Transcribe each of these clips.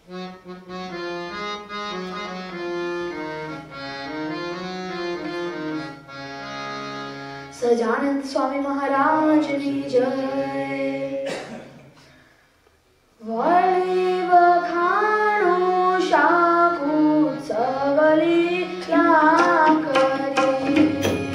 સજાનંદ સ્વામી મહારાજની જય. વળી વખાણો શાકુ સવલી કરી.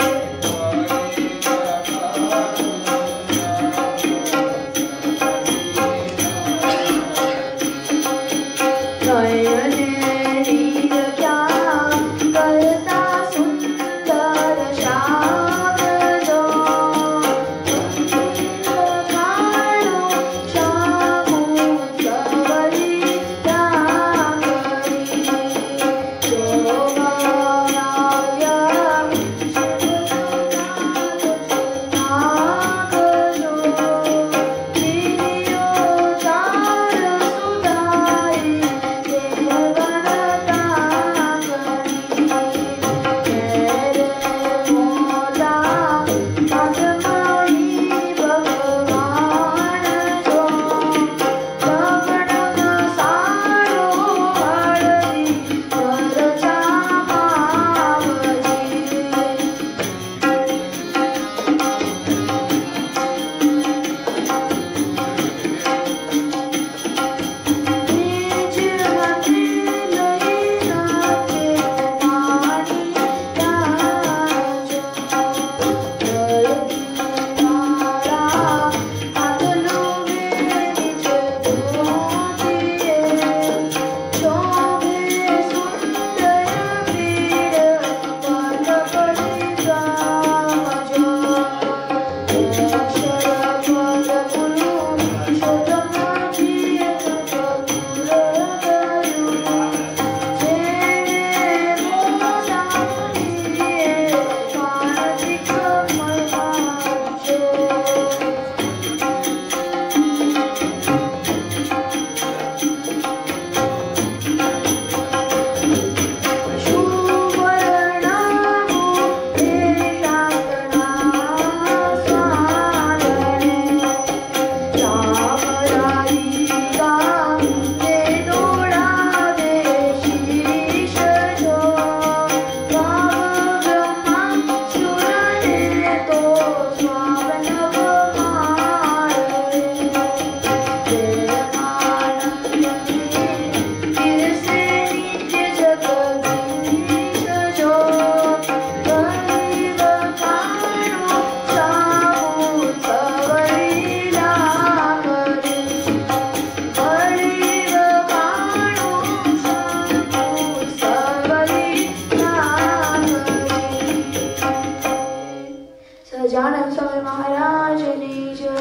સજાનંદ સ્વામી મહારાજની જય.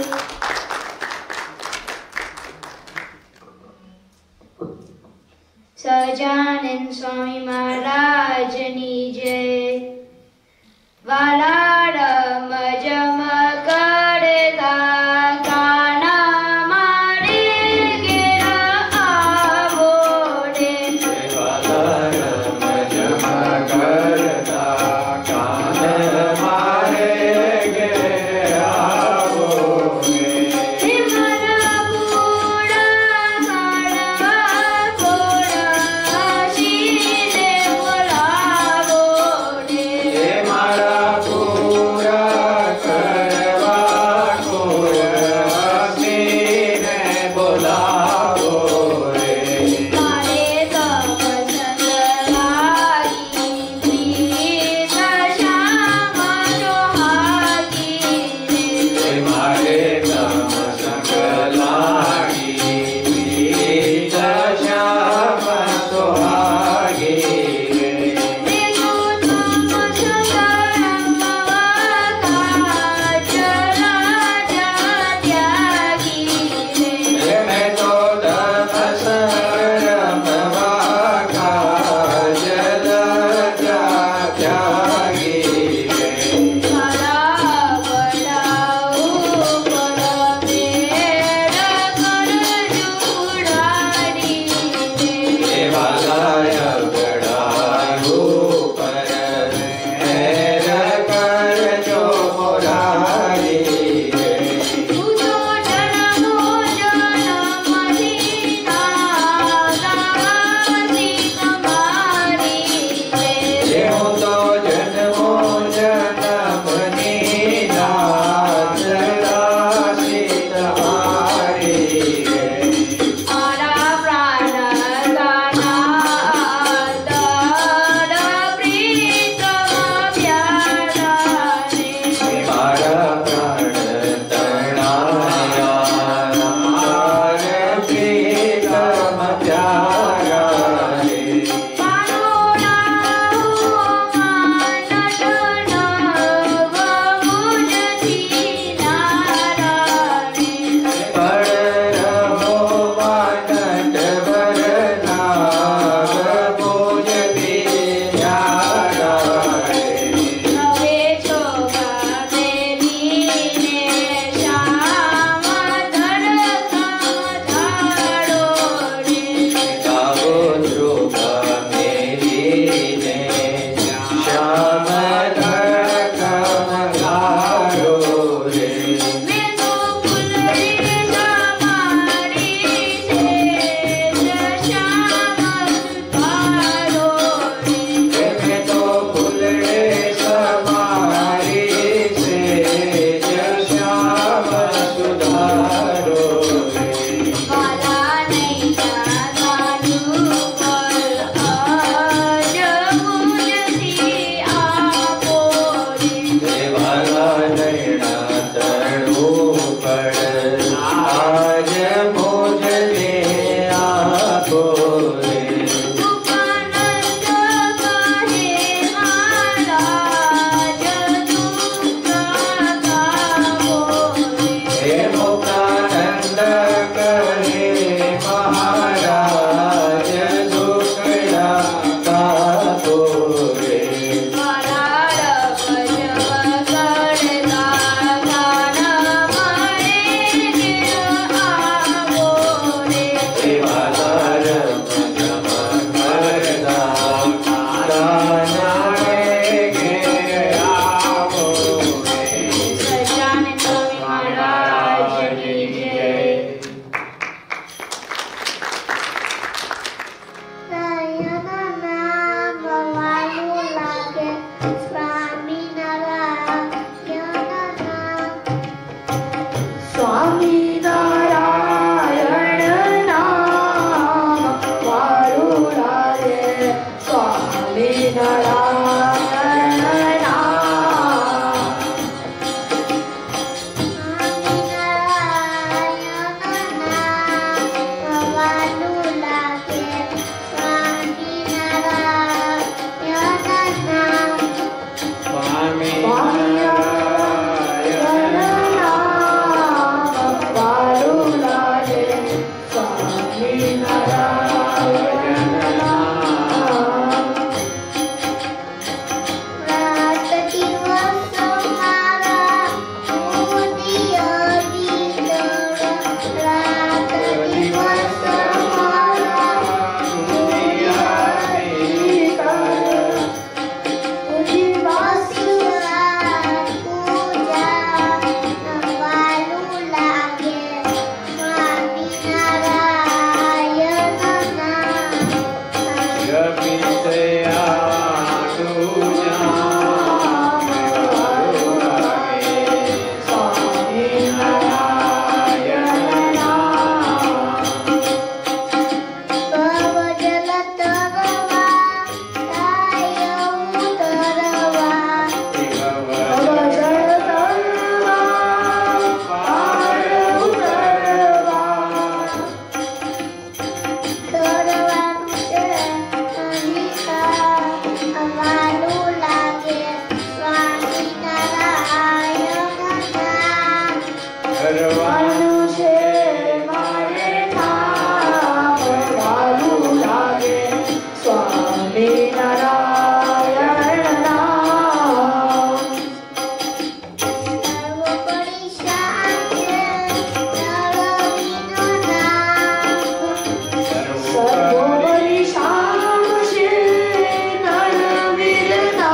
સજાનંદ સ્વામી મહારાજની જય. વાલા રમ જમ કરતા કાના મારે ઘેર આવો રે. વાલા રમ જમ કરતા કાના મારે ઘેર આવો રે. મારા બુડા કાળા ઘોડા શીરે બોલાવો રે. મારા પૂરા सर्वोपरि Shyam Shri नरवीरना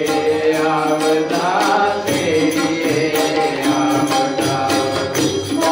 Thank you.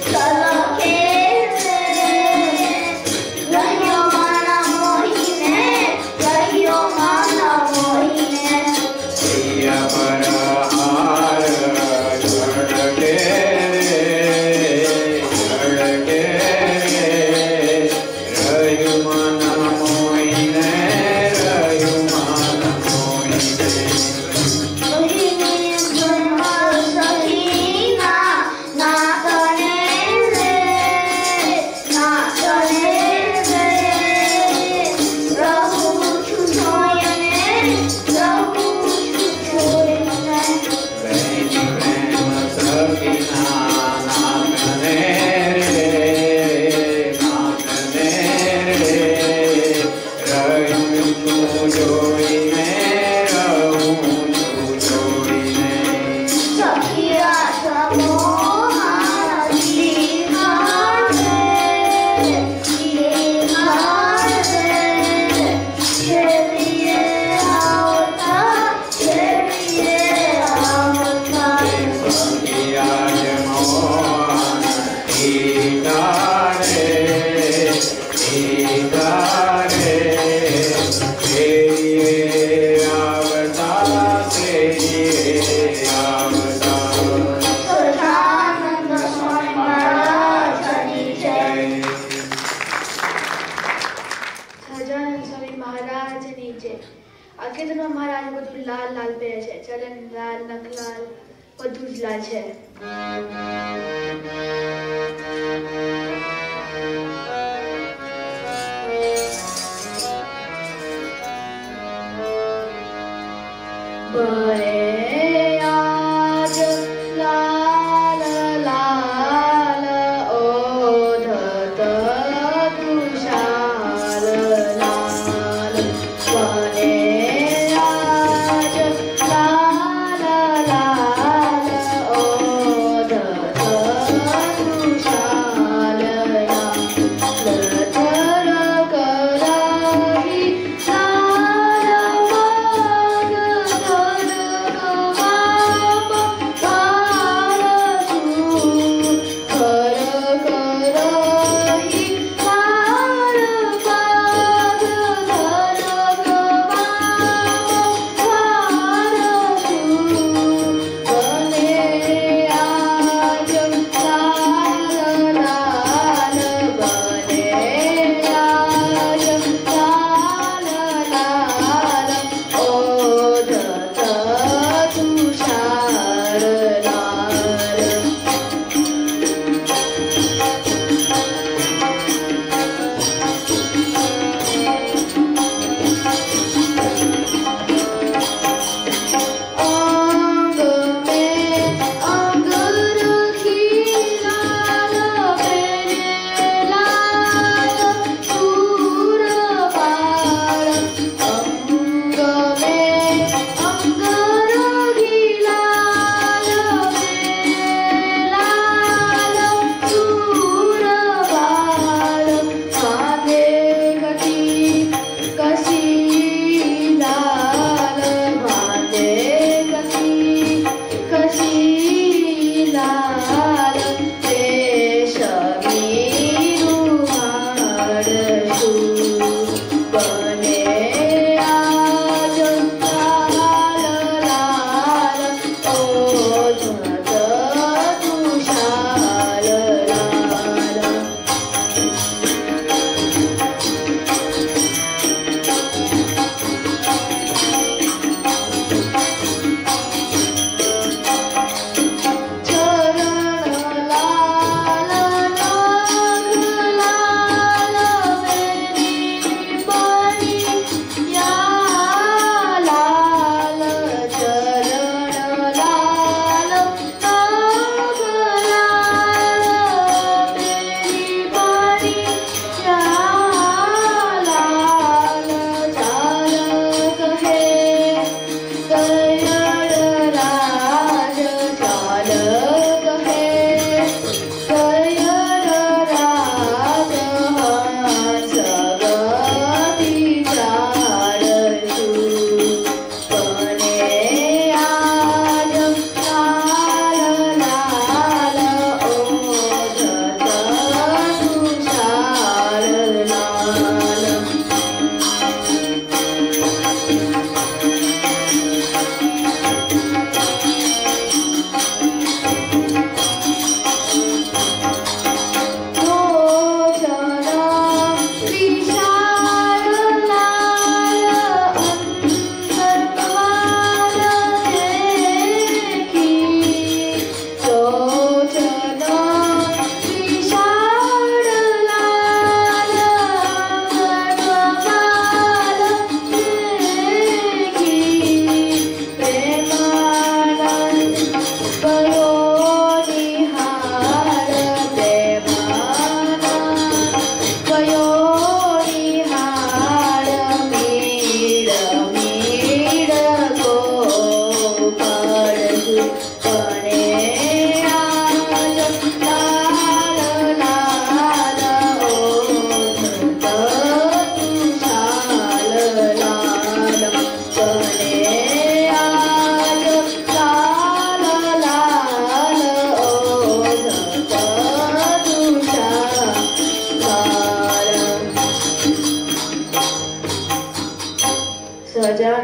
Shah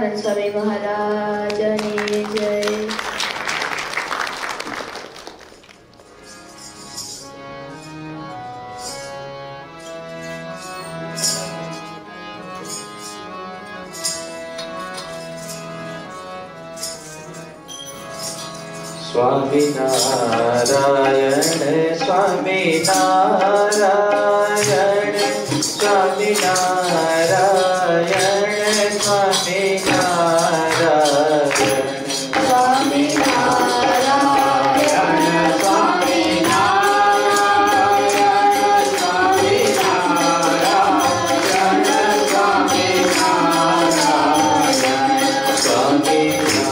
Sahajanand Swami મહારાજની જય. स्वामी नारायण स्वामी नारायण स्वामी नारायण स्वामी नारायण स्वामी नारायण स्वामी नारायण स्वामी नारायण स्वामी नारायण स्वामी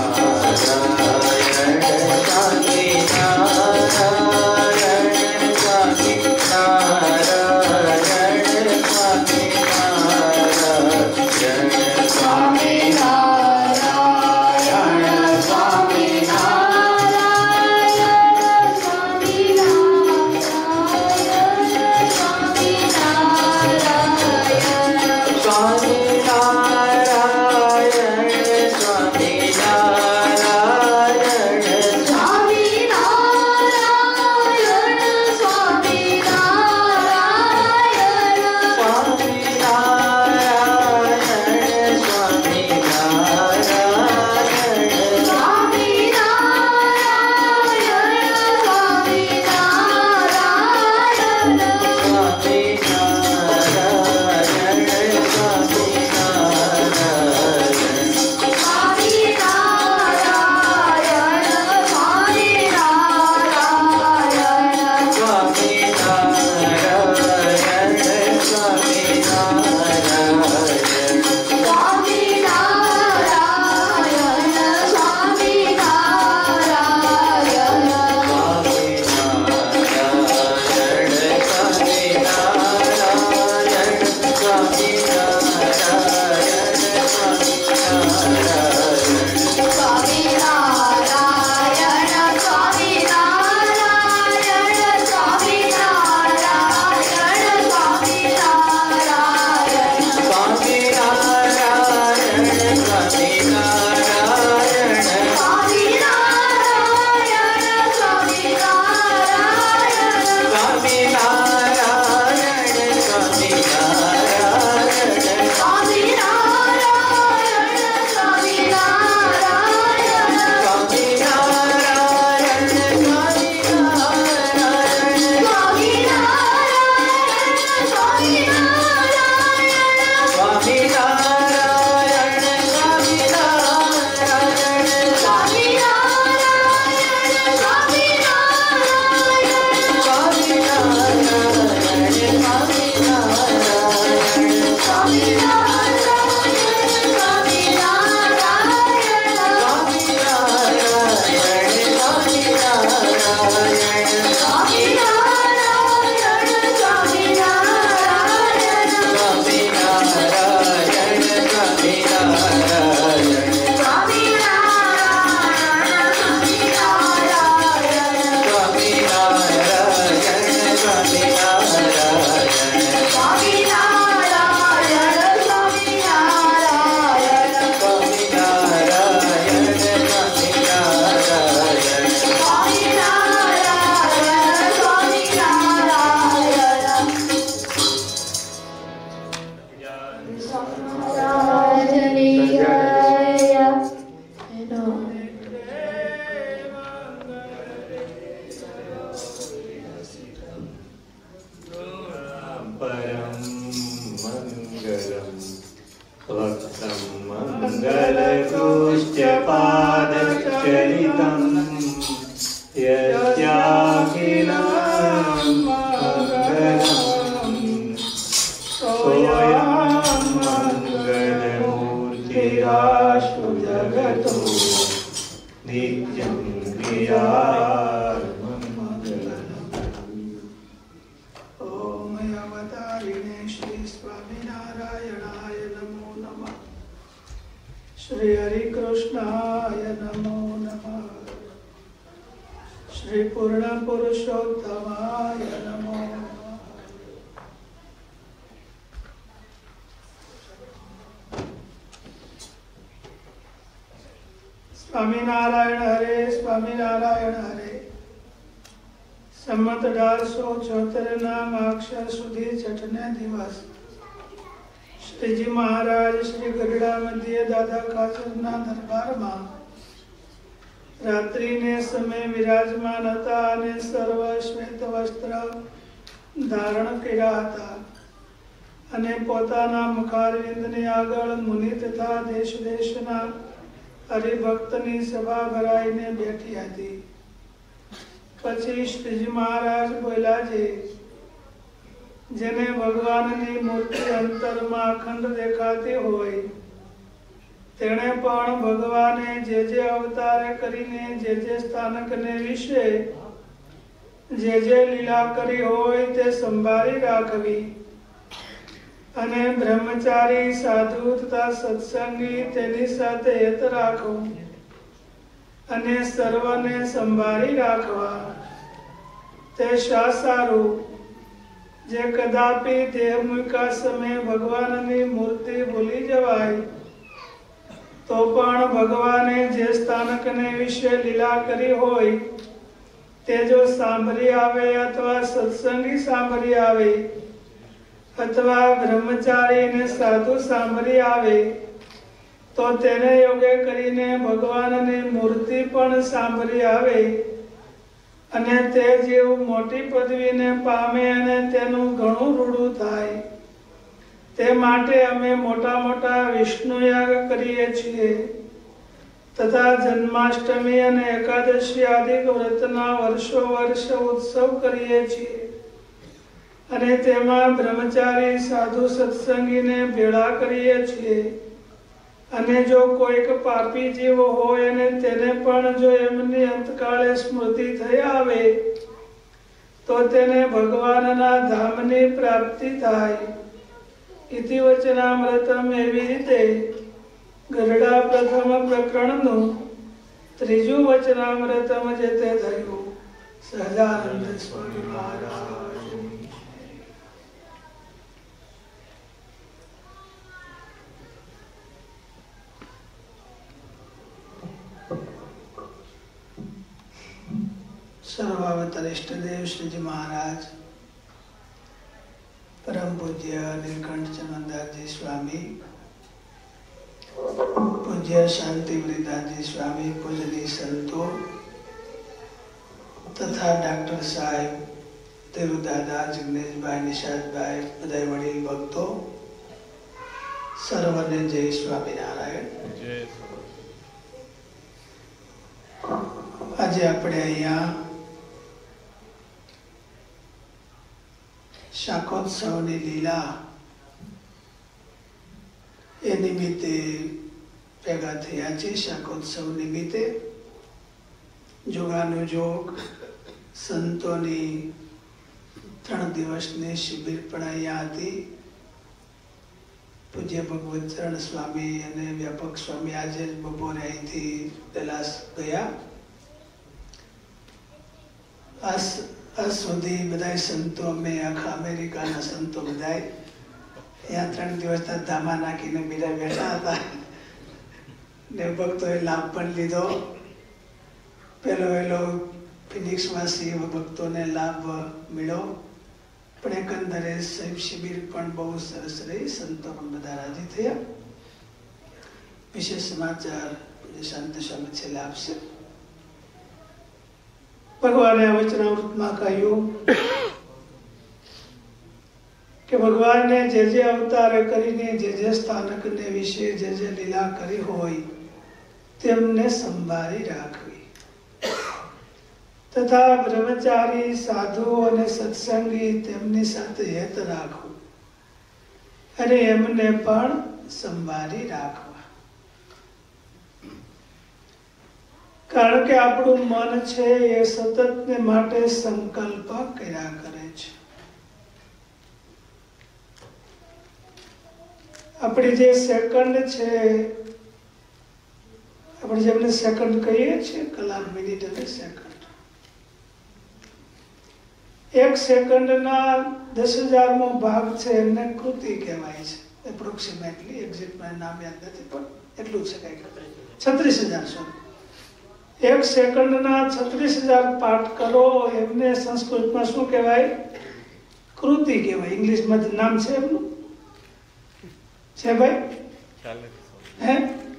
श्री हरि कृष्णाय नमो नमः। श्री पूर्ण पुरुषोत्तमाय नमो नमः। સ્વામિનારાયણ હરે, સ્વામિનારાયણ હરે. સંમત 1874 ના માક્ષર સુધી છઠને દિવસ શ્રીજી મહારાજ શ્રી ગઢડા મધ્ય દાદા ખાચરના દરબારમાં રાત્રિને સમય વિરાજમાન હતા અને સર્વ શ્વેત વસ્ત્ર ધારણ કર્યા હતા અને પોતાના મુખારવિંદની આગળ મુનિ તથા દેશ દેશના હરિભક્તની સભા ભરાઈને બેઠી હતી. પછી શ્રીજી મહારાજ બોલ્યા છે, જેને ભગવાનની મૂર્તિ અંતરમાં અખંડ દેખાતી હોય તેણે પણ ભગવાને જે અવતારે કરીને જે સ્થાનકને વિશે જે લીલા કરી હોય તે સંભાળી રાખવી અને બ્રહ્મચારી સાધુ તથા સત્સંગી તેની સાથે હેત રાખવું અને સર્વને સંભાળી રાખવા. તે શા સારું જે કદાપી દેહ મૂક્યા સમયે ભગવાનની મૂર્તિ ભૂલી જવાય તો પણ ભગવાને જે સ્થાનકને વિશે લીલા કરી હોય તે જો સાંભળી આવે અથવા સત્સંગી સાંભળી આવે અથવા બ્રહ્મચારી અને સાધુ સાંભળી આવે તો તેને યોગે કરીને ભગવાનની મૂર્તિ પણ સાંભળી આવે અને તે જીવ મોટી પદવીને પામે અને તેનું ઘણું રૂડું થાય. તે માટે અમે મોટા મોટા વિષ્ણુ યાગ કરીએ છીએ તથા જન્માષ્ટમી અને એકાદશી આદિ વ્રતના વર્ષો વર્ષ ઉત્સવ કરીએ છીએ અને તેમાં બ્રહ્મચારી સાધુ સત્સંગીને ભેળા કરીએ છીએ. અને જો કોઈક પાપી જીવ હોય અને તેને પણ જો એમની અંતકાળે સ્મૃતિ થઈ આવે તો તેને ભગવાનના ધામની પ્રાપ્તિ થાય. ઇતિ વચનામૃતમ. એવી રીતે ગઢડા પ્રથમ પ્રકરણનું ત્રીજું વચનામૃતમ જે તે થયું. સહજાનંદ સ્વામી મહારાજ. સર્વાવતાર ઇષ્ટદેવ શ્રીજી મહારાજ, પરમ પૂજ્ય નીલકંઠ ચમનદાસજી સ્વામી, પૂજ્ય શાંતિવૃદાસજી સ્વામી, પૂજની સંતો તથા ડોક્ટર સાહેબ, દેવદાદા, જિગ્નેશભાઈ, નિષાદભાઈ, બધા વડીલ ભક્તો, સર્વને જય સ્વામિનારાયણ. આજે આપણે અહીંયા શાકોત્સવની લીલા એ નિમિત્તે ભેગા થયા છે. શાકોત્સવ નિમિત્તે જોગાનુજોગ સંતોની 3 દિવસની શિબિર પણ અહીંયા હતી. પૂજ્ય ભગવતચરણ સ્વામી અને વ્યાપક સ્વામી આજે જ બપોરે અહીંથી ડલાસ ગયા. આજ સુધી બધા સંતો, અમે આખા અમેરિકાના સંતો બધા અહીંયા 3 દિવસના ધામા નાખીને બીજા બેઠા હતા ને ભક્તોએ લાભ પણ લીધો. પહેલો ફિનિક્સવાસી ભક્તોને લાભ મળ્યો, પણ એકંદરે શિબિર પણ બહુ સરસ રહી. સંતો પણ બધા રાજી થયા. વિશેષ સમાચાર શાંત સ્વામી છેલ્લે આપશે. ભગવાને આ વચનામૃતમાં કહ્યું કે ભગવાને જે અવતાર કરીને જે સ્થાનકને વિશે જે લીલા કરી હોય તેમને સંભાળી રાખવી તથા બ્રહ્મચારી સાધુ અને સત્સંગી તેમની સાથે હેત રાખવું અને એમને પણ સંભાળી રાખવા. કારણ કે આપણું મન છે એ સતત માટે સંકલ્પ કર્યા કરે છે. આપણી જે સેકન્ડ છે, આપણે જેમને સેકન્ડ કહીએ છીએ, કલાક, મિનિટ અને સેકન્ડ, 1 સેકન્ડના 10,000મો ભાગ છે એમને કૃતિ કહેવાય છે. એપ્રોક્સિમેટલી, એક્ઝેક્ટ મને નામ યાદ નથી પણ એટલું છે, કઈ 36,000. 1 સેકન્ડના 36,000 પાઠ કરો એમને સંસ્કૃતમાં શું કહેવાય? કૃતિ કહેવાય. ઇંગ્લિશમાં નામ છે એમનું છે ભાઈ? હે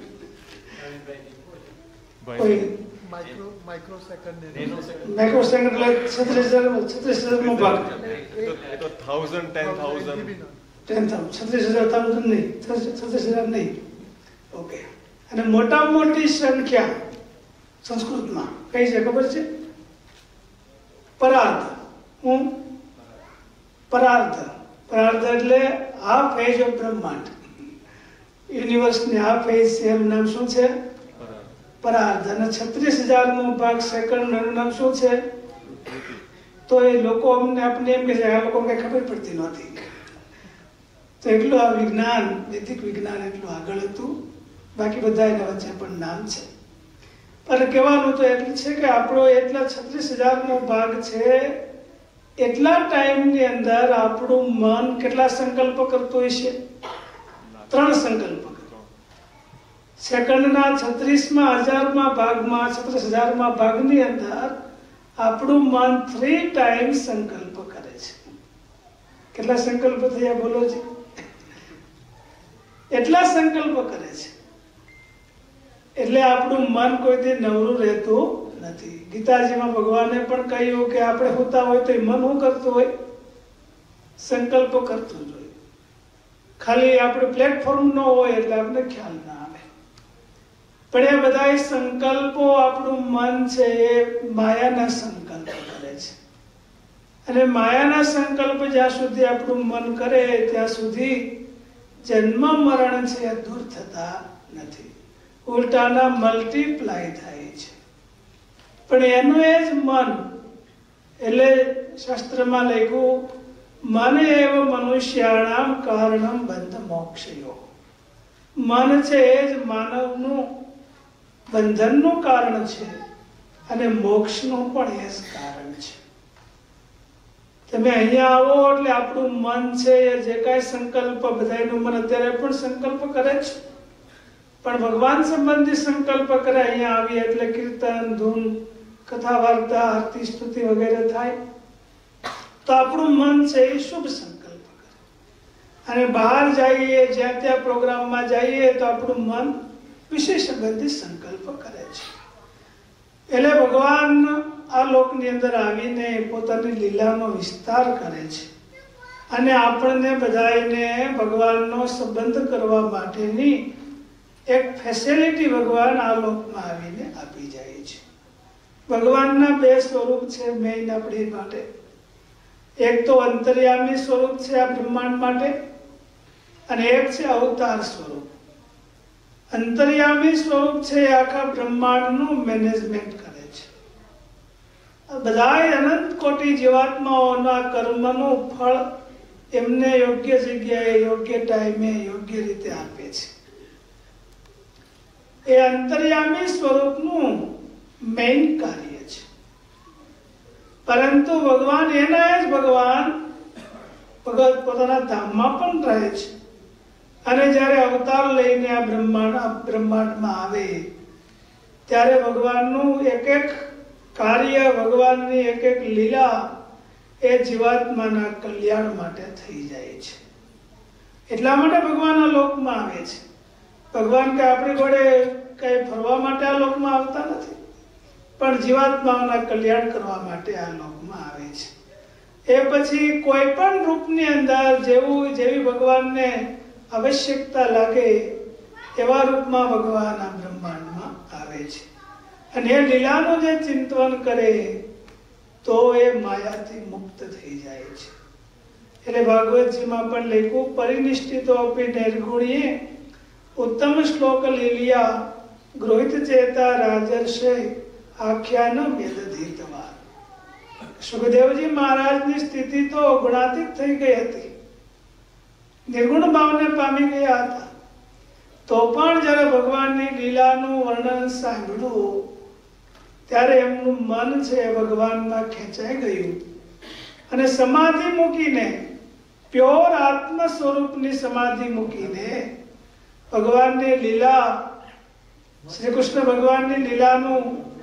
કોઈ માઇક્રો સેકન્ડ એટલે 36,000 નો ભાગ. એ તો 1000 10,000 36,000 નહીં, 36,000 નહીં. ઓકે. અને મોટામાં મોટી સંખ્યા સંસ્કૃતમાં કઈ છે ખબર છે? પરાર્ધ. હું પરાર્ધ એટલે હાફ એજ ઓફ બ્રહ્માંડ. યુનિવર્સની હાફ એજ છે એનું નામ શું છે? પરાર્ધ. અને 36,000 નો ભાગ સેકન્ડ એનું નામ શું છે? તો એ લોકો આપણે એમ કે છે આ લોકો કઈ ખબર પડતી નહોતી. તો એટલું આ વિજ્ઞાન, વૈદિક વિજ્ઞાન એટલું આગળ હતું. બાકી બધા એના વચ્ચે પણ નામ છે. પણ કહેવાનું તો એટલું છે કે આપણો એટલા 36,000 નો ભાગ છે. એટલા ટાઈમની અંદર આપણું મન કેટલા સંકલ્પ કરતું હશે? 3 સંકલ્પ. સેકન્ડના 36,000માં ભાગમાં 36,000માં ભાગની અંદર આપણું મન 3 ટાઈમ સંકલ્પ કરે છે. કેટલા સંકલ્પ થયા બોલો છે? એટલા સંકલ્પ કરે છે. એટલે આપણું મન કોઈ દી નવરું રહેતું નથી. ગીતાજીમાં ભગવાને પણ કહ્યું કે આપણે હોતા હોય તો મન શું કરતું હોય? સંકલ્પ કરતું જ હોય. ખાલી આપણું પ્લેટફોર્મ ન હોય એટલે આપણે ખ્યાલ ના આવે. પણ એ બધા સંકલ્પો આપણું મન છે એ માયાના સંકલ્પ કરે છે. અને માયાના સંકલ્પ જ્યાં સુધી આપણું મન કરે ત્યાં સુધી જન્મ મરણ છે એ દૂર થતા નથી. ઉલટાના મલ્ટીપ્લાય થાય છે. પણ એનું એ જ મન, એટલે શાસ્ત્રમાં લખ્યું મન એવ મનુષ્યાણામ કારણમ બંધ મોક્ષયો. મન છે એ જ માનવનું બંધનનું કારણ છે અને મોક્ષનું પણ એ જ કારણ છે. તમે અહીંયા આવો એટલે આપણું મન છે એ જે કાંઈ સંકલ્પ, બધાનું મન અત્યારે પણ સંકલ્પ કરે છે, પણ ભગવાન સંબંધી સંકલ્પ કરે. અહીંયા આવીએ એટલે કીર્તન, ધૂન, કથા, વાર્તા, આરતી, સ્તુતિ વગેરે થાય તો આપણું મન છે એ શુભ સંકલ્પ કરે. અને બહાર જઈએ, જ્યાં ત્યાં પ્રોગ્રામમાં જઈએ તો આપણું મન વિશેષ સંબંધી સંકલ્પ કરે છે. એટલે ભગવાન આ લોકની અંદર આવીને પોતાની લીલાનો વિસ્તાર કરે છે અને આપણને બધાને ભગવાનનો સંબંધ કરવા માટેની એક ફેસિલિટી ભગવાન આ લોકમાં આવીને આપી જાય છે. ભગવાનના 2 સ્વરૂપ છે મેઇન આપણી માટે. એક તો અંતર્યામી સ્વરૂપ છે આ બ્રહ્માંડ માટે અને એક છે અવતાર સ્વરૂપ. અંતર્યામી સ્વરૂપ છે આખા બ્રહ્માંડનું મેનેજમેન્ટ કરે છે. બધા અનંત કોટી જીવાત્માઓના કર્મનું ફળ એમને યોગ્ય જગ્યાએ, યોગ્ય ટાઈમે, યોગ્ય રીતે આપે છે. એ અંતર્યામી સ્વરૂપનું મેઇન કાર્ય છે. પરંતુ ભગવાન એના જ ભગવાન ભગત પોતાના ધામમાં પણ રહે છે. અને જ્યારે અવતાર લઈને આ બ્રહ્માંડમાં આવે ત્યારે ભગવાનનું એક એક કાર્ય, ભગવાનની એક એક લીલા એ જીવાત્માના કલ્યાણ માટે થઈ જાય છે. એટલા માટે ભગવાન આ લોકમાં આવે છે. ભગવાન કે આપણી જોડે કઈ ફરવા માટે આ લોકમાં આવતા નથી, પણ જીવાત્માઓના કલ્યાણ કરવા માટે આ લોકમાં આવે છે. એ પછી કોઈ પણ રૂપની અંદર જેવી ભગવાનને આવશ્યકતા લાગે એવા રૂપમાં ભગવાન આ બ્રહ્માંડમાં આવે છે. અને એ લીલાનું જે ચિંતન કરે તો એ માયાથી મુક્ત થઈ જાય છે. એટલે ભાગવતજીમાં પણ લખ્યું પરિનિષ્ઠિતો અપી નિર્ગુણીએ ઉત્તમ શ્લોક લીલિયા ગૃહિત ચેતા રાજર્ષે આખ્યાન વ્યદધીતવા. સુખદેવજી મહારાજની સ્થિતિ તો ગુણાતીત થઈ ગઈ હતી, નિર્ગુણ ભાવને પામી ગયા હતા. તો પણ જ્યારે ભગવાનની લીલાનું વર્ણન સાંભળ્યું ત્યારે એમનું મન છે ભગવાનમાં ખેંચાઈ ગયું અને સમાધિ મૂકીને, પ્યોર આત્મ સ્વરૂપની સમાધિ મૂકીને ભગવાનની લીલા, શ્રી કૃષ્ણ ભગવાનની લીલાનું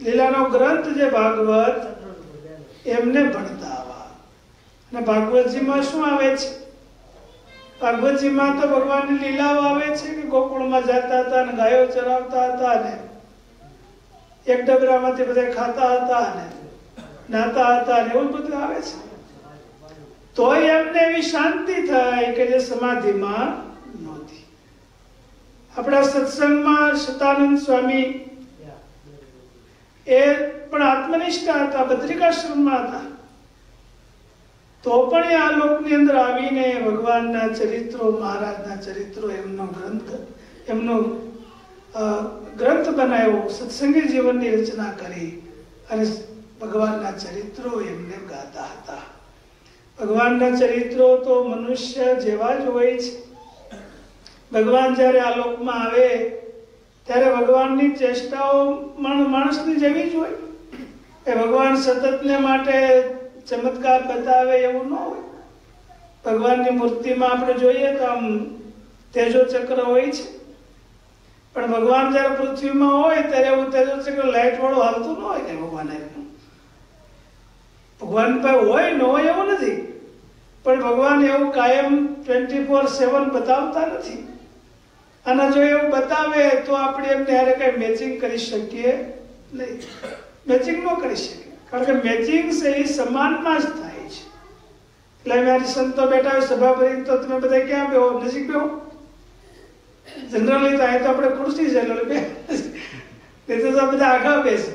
લીલાનો ગ્રંથ જે ભાગવત એમને ભણતા આવા. અને ભાગવતજીમાં શું આવે છે? ભાગવતજીમાં તો ભગવાનની લીલાઓ આવે છે કે ગોકુળમાં જતા હતા અને ગાયો ચરાવતા હતા ને એક ડબરામાંથી બધા ખાતા હતા ને નાતા હતા ને એવું બધું આવે છે. તોય એમને એવી શાંતિ થાય કે જે સમાધિમાં નહોતી. આપણા સત્સંગમાં સતાનંદ સ્વામી એ પણ આત્મનિષ્ઠ હતા, બદ્રિકાશ્રમમાં હતા. તો પણ એ આ લોકની અંદર આવીને ભગવાનના ચરિત્રો, મહારાજના ચરિત્રો, એમનો ગ્રંથ બનાવ્યો, સત્સંગી જીવનની રચના કરી અને ભગવાનના ચરિત્રો એમને ગાતા હતા. ભગવાનના ચરિત્રો તો મનુષ્ય જેવા જ હોય છે. ભગવાન જ્યારે આ લોકમાં આવે ત્યારે ભગવાનની ચેષ્ટાઓ માણસની જેવી જ હોય. એ ભગવાન સતતને માટે ચમત્કાર બતાવે એવું ન હોય. ભગવાનની મૂર્તિમાં આપણે જોઈએ તો આમ તેજો ચક્ર હોય છે, પણ ભગવાન જયારે પૃથ્વીમાં હોય ત્યારે એવું તેજો ચક્ર લાઈટ વાળું હાલતું ન હોય. ભગવાન પાસે હોય ન હોય એવું નથી, પણ ભગવાન એવું કાયમ 24/7 બતાવતા નથી. અને જો એવું બતાવે તો આપણે એમને હારે કઈ મેચિંગ કરી શકીએ નહીં. મેચિંગ ન કરી શકીએ, કારણ કે મેચિંગ છે એ સમાનમાં જ થાય છે. એટલે મારી સંતો બેઠા હોય સભા ભરી, તો તમે બધા ક્યાં બેહો? નજીક બેહો. જનરલી તો અહીં તો આપણે ખુરશી છે એટલે તો બધા આગળ બેસે.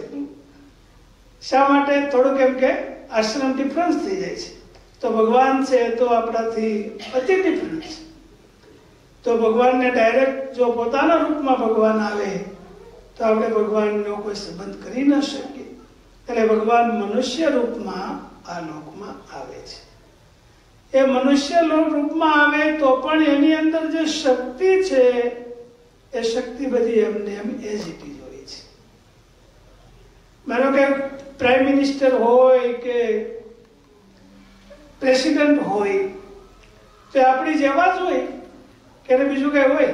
શા માટે? થોડુંક એમ કે આશ્રમ ડિફરન્સ થઈ જાય છે. તો ભગવાન છે તો આપણાથી અતિ ડિફરન્સ. તો ભગવાનને ડાયરેક્ટ જો પોતાના રૂપમાં ભગવાન આવે તો આપણે ભગવાનનો કોઈ સંબંધ કરી ન શકીએ. એટલે ભગવાન મનુષ્ય રૂપમાં આ લોકમાં આવે છે. એ મનુષ્ય રૂપમાં આવે તો પણ એની અંદર જે શક્તિ છે એ શક્તિ બધી એમને એમ એઝ ઇટ ઇઝ હોય છે. માનો કે પ્રાઇમ મિનિસ્ટર હોય કે પ્રેસિડેન્ટ હોય તો આપણી જેવા જ હોય કે બીજું કઈ હોય?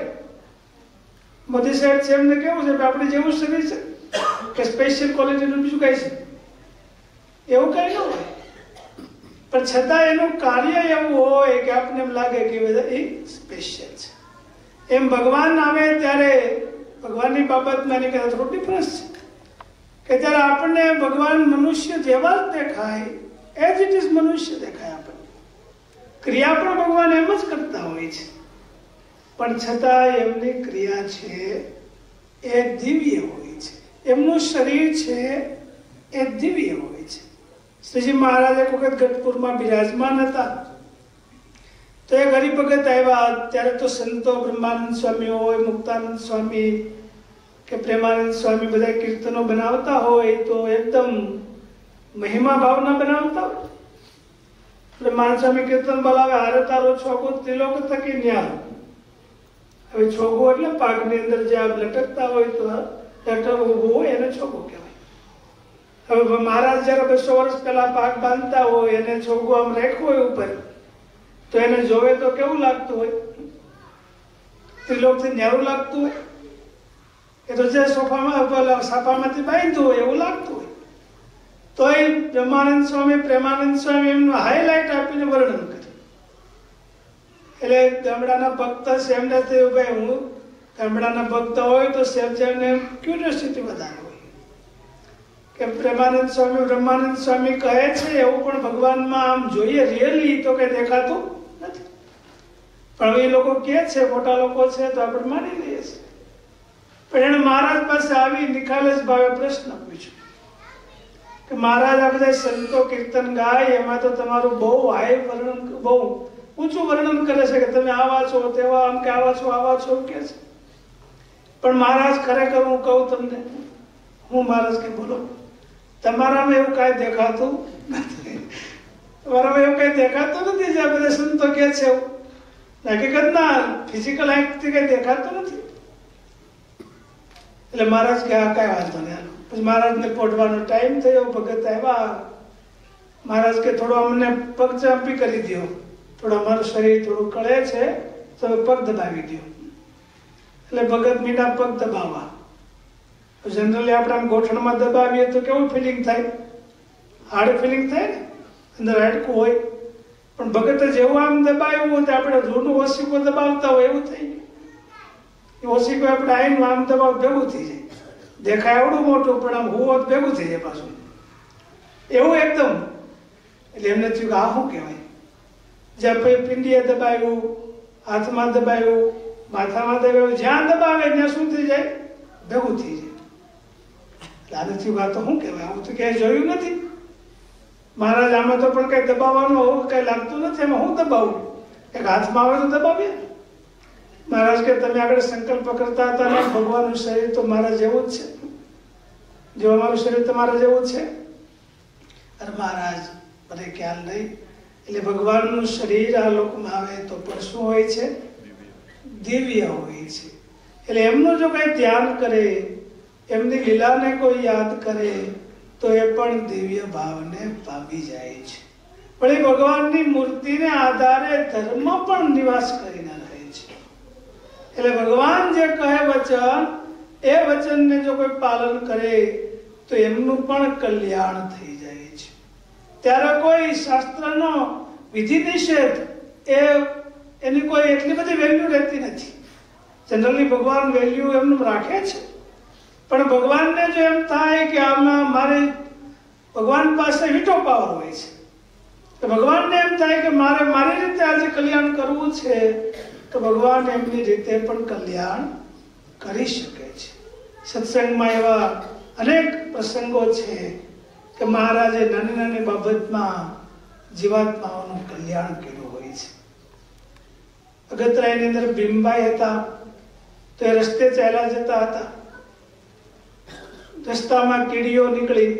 મોદી સાહેબ છે એમને કેવું છે? આપણે જેવું શરીર છે કે સ્પેશિયલ ક્વોલિટીનું બીજું કઈ છે? એવું કઈ ન હોય. પણ છતાં એનું કાર્ય એવું હોય કે આપણને એમ લાગે કે બધા એ સ્પેશિયલ છે. એમ ભગવાન આવે ત્યારે ભગવાનની બાબતમાં એની કરતા થોડું ડિફરન્સ છે કે ત્યારે આપણને ભગવાન મનુષ્ય જેવા જ દેખાય, એઝ ઇટ ઇઝ મનુષ્ય દેખાય. આપણને ક્રિયા પણ ભગવાન એમ જ કરતા હોય છે, પણ છતાં એમની ક્રિયા છે એ દિવ્ય હોય છે. એમનું શરીર છે એ દિવ્ય હોય છે. શ્રીજી મહારાજ એક વખત ગઢપુરમાં બિરાજમાન હતા. તો એક હરિભગત આવ્યા. ત્યારે તો સંતો બ્રહ્માનંદ સ્વામી હોય, મુક્તાનંદ સ્વામી કે પ્રેમાનંદ સ્વામી બધા કીર્તનો બનાવતા હોય તો એકદમ મહિમા ભાવના બનાવતા હોય. બ્રહ્માનંદ સ્વામી કીર્તન બોલાવે, હારે તારો છોગો ત્રિલોક થકી ન્યારો. હવે છોગો એટલે પાકની અંદર જે આ લટકતા હોય તો લટક ઉભો હોય એને છોગો કહેવાય. હવે મહારાજ જયારે 200 વર્ષ પહેલા પાક બાંધતા હોય એને છોગો આમ રાખ્યો હોય ઉપર, તો એને જોવે તો કેવું લાગતું હોય? ત્રિલોકથી ન્યારું લાગતું હોય. એ તો જે સોફામાં સાફામાંથી બાંધ્યું હોય એવું લાગતું હોય. તો એ બ્રહ્માનંદ સ્વામી, પ્રેમાનંદ સ્વામી એમનું હાઈલાઇટ આપીને વર્ણન કરે. એટલે ગામડાના ભક્ત છે એમને થયું ભાઈ હું ગામડાના ભક્ત હોય તો સેવજાને ક્યુરિયોસિટી વધારે હોય કે પ્રેમાનંદ સ્વામી, બ્રહ્માનંદ સ્વામી કહે છે એવું પણ ભગવાનમાં આમ જોઈએ રિયલી તો કઈ દેખાતું નથી. પણ એ લોકો કહે છે, મોટા લોકો છે તો આપણે માની લઈએ છીએ. પણ એને મહારાજ પાસે આવી નિખાલસ ભાવે પ્રશ્ન પૂછ્યો કે મહારાજ આ બધા સંતો કીર્તન ગાય એમાં તો તમારું બહુ હાઈ વર્ણન, બહુ ઊંચું વર્ણન કરે છે કે તમે આવા છો તેવા, આમ કે આવા છો કે છે. પણ મહારાજ ખરેખર હું કહું તમને, હું મહારાજ કે બોલો તમારામાં એવું કાંઈ દેખાતું નથી. તમારામાં એવું કઈ દેખાતું નથી જે બધા સંતો કે છે એવું. હકીકતના ફિઝિકલ આંખથી કઈ દેખાતું નથી. એટલે મહારાજ કે આ કાંઈ વાંધો નહીં. પછી મહારાજને પોઢવાનો ટાઈમ થયો, ભગત આવ્યા. મહારાજ કે થોડો અમને પગ ચાંપી કરી દો, થોડું અમારું શરીર થોડું કળે છે તો પગ દબાવી દો. એટલે ભગત મીંડા પગ દબાવવા. જનરલી આપણે આમ ગોઠણમાં દબાવીએ તો કેવું ફિલિંગ થાય? હાર્ડ ફિલિંગ થાય ને, અંદર હાડકું હોય. પણ ભગતે જેવું આમ દબાવ્યું હોય તો આપણે જૂનું ઓશીકો દબાવતા હોય એવું થઈ ગયું. એ ઓશીકો આપણે આવીને આમ દબાવ ભેગું થઈ જાય. દેખાય આવડું મોટું પણ આમ હોત ભેગું થઈ જાય પાછું એવું એકદમ. એટલે એમને થયું કે આ શું કહેવાય? જ્યાં પિંડીએ દબાવ્યું, હાથમાં દબાવ્યું, માથામાં દબાવ્યું, જ્યાં દબાવે ત્યાં શું થઈ જાય? ભેગું થઈ જાય. એટલે આને થયું આ તો શું કહેવાય? આવું તો ક્યાંય જોયું નથી. મહારાજ આમાં તો પણ કઈ દબાવવાનું હોવું કઈ લાગતું નથી. એમાં હું દબાવું? એક હાથમાં આવે તો દબાવીએ. મહારાજ કે તમે આગળ સંકલ્પ કરતા હતા ને ભગવાનનું શરીર તો મારા જેવું જ છે, જો અમારું શરીર તમારા જેવું છે. અરે મહારાજ મને ખ્યાલ નહીં. એટલે ભગવાનનું શરીર આ લોકમાં આવે તો પણ શું હોય છે? દિવ્ય હોય છે. એટલે એમનું જો કઈ ધ્યાન કરે, એમની લીલાને કોઈ યાદ કરે તો એ પણ દિવ્ય ભાવને પામી જાય છે. પણ એ ભગવાનની મૂર્તિને આધારે ધર્મ પણ નિવાસ કરીને રહે છે. એટલે ભગવાન જે કહે વચન, એ વચનને જો કોઈ પાલન કરે તો એમનું પણ કલ્યાણ થઈ જાય છે. ત્યારે કોઈ શાસ્ત્રનો વિધિ નિષેધ એની કોઈ એટલી બધી વેલ્યુ રહેતી નથી. જનરલી ભગવાન વેલ્યુ એમનું રાખે છે. પણ ભગવાનને જો એમ થાય કે આમાં મારે, ભગવાન પાસે વીટો પાવર હોય છે, તો ભગવાનને એમ થાય કે મારે મારી રીતે આજે કલ્યાણ કરવું છે, તો ભગવાન એમની રીતે પણ કલ્યાણ કરી શકે છે. સત્સંગમાં એવા અનેક પ્રસંગો છે કે મહારાજે નાની નાની બાબતમાં જીવાત્માઓનું કલ્યાણ કર્યું હોય છે. અગતરાયની અંદર ભીમભાઈ હતા, તો એ રસ્તે ચાલ્યા જતા હતા. રસ્તામાં કીડીઓ નીકળી.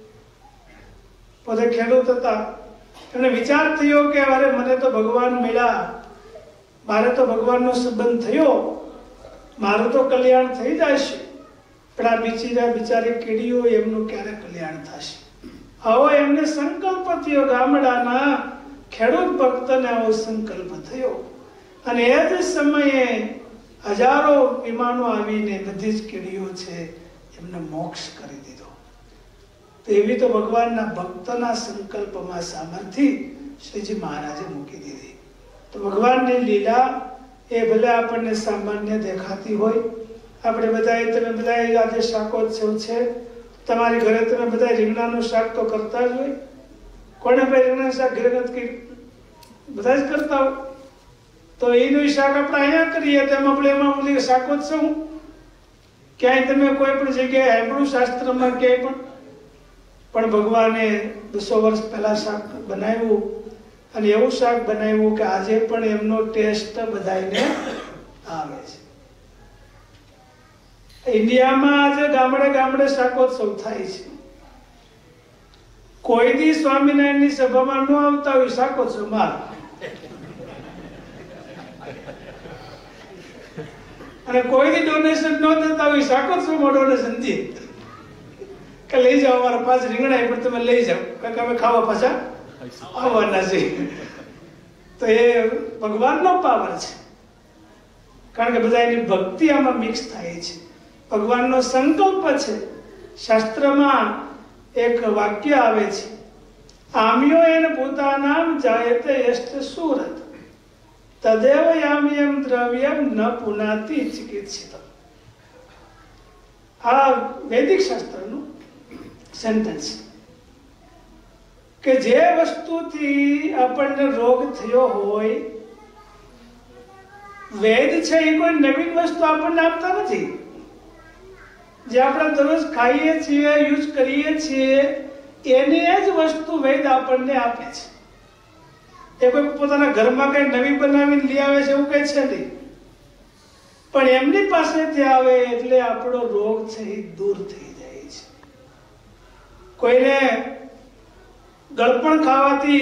પોતે ખેડૂત હતા. એમને વિચાર થયો કે અરે મને તો ભગવાન મળ્યા, મારે તો ભગવાનનો સંબંધ થયો, મારું તો કલ્યાણ થઈ જશે. પણ આ બિચારી કીડીઓ એમનું ક્યારે કલ્યાણ થશે? આવો એમને સંકલ્પ થયો. ગામડાના ખેડૂત ભક્તને આવો સંકલ્પ થયો. અને એ જ સમયે હજારો વિમાનો આવીને બધી જ કીડીઓ છે એમને મોક્ષ કરી દીધો. તો એવી તો ભગવાનના ભક્તના સંકલ્પમાં સામર્થ્ય શ્રીજી મહારાજે મૂકી દીધી. તો ભગવાનની લીલા એ ભલે આપણને સામાન્ય દેખાતી હોય. આપણે બધાએ, તમે બધાએ આજે શાકોત્સવ છે, તમારી ઘરે તમે બધા રીંગણાનું શાક તો કરતા જ હોય. કોને ભાઈ રીંગણાનું શાક ઘરે નથી? બધા જ કરતા હોય. તો એનું શાક આપણે અહીંયા કરીએ તો આપણે એમાં બોલીએ શાકોત્સવ. ક્યાંય તમે કોઈ પણ જગ્યાએ સાંભળ્યું શાસ્ત્રમાં ક્યાંય પણ ભગવાને 200 વર્ષ પહેલા શાક બનાવ્યું, અને એવું શાક બનાવ્યું કે આજે પણ એમનો ટેસ્ટ બધાને આવે છે. ઇન્ડિયામાં આજે ગામડે ગામડે શાકોત્સવ થાય છે. કોઈ દી સ્વામિનારાયણની સભામાં ન આવતા હોય શાકોત્સવમાં, અને કોઈ દી ડોનેશન ન દેતા હોય શાકોત્સવમાં ડોનેશન દે કે લઈ જાઓ અમારા 5 રીંગણા પણ તમે લઈ જાઓ, કારણ કે અમે ખાવા પાછા આવવાના છે. તો એ ભગવાનનો પાવર છે, કારણ કે બધા એની ભક્તિ આમાં મિક્સ થાય છે. ભગવાનનો સંકલ્પ છે. શાસ્ત્રમાં એક વાક્ય આવે છે, આમ્યો એન ભૂતાનામ જાયતે યષ્ટ સુરત તદેવ યામ્યમ દ્રવ્યમ ન પુનાતિ ચિકિત્સિત. આ વૈદિક શાસ્ત્રનું સેન્ટેન્સ કે જે વસ્તુથી આપણને રોગ થયો હોય, વેદ છે એ કોઈ નવીન વસ્તુ આપણને આપતા નથી. જે આપણે દરરોજ ખાઈએ છીએ, યુઝ કરીએ છીએ, એની જ વસ્તુ વેદ આપણને આપે છે. એ કોઈ પોતાના ઘરમાં કઈ નવી બનાવીને લઈ આવે છે એવું કઈ છે નહીં. પણ એમની પાસેથી આવે એટલે આપણો રોગ છે એ દૂર થઈ જાય છે. કોઈને ગળપણ ખાવાથી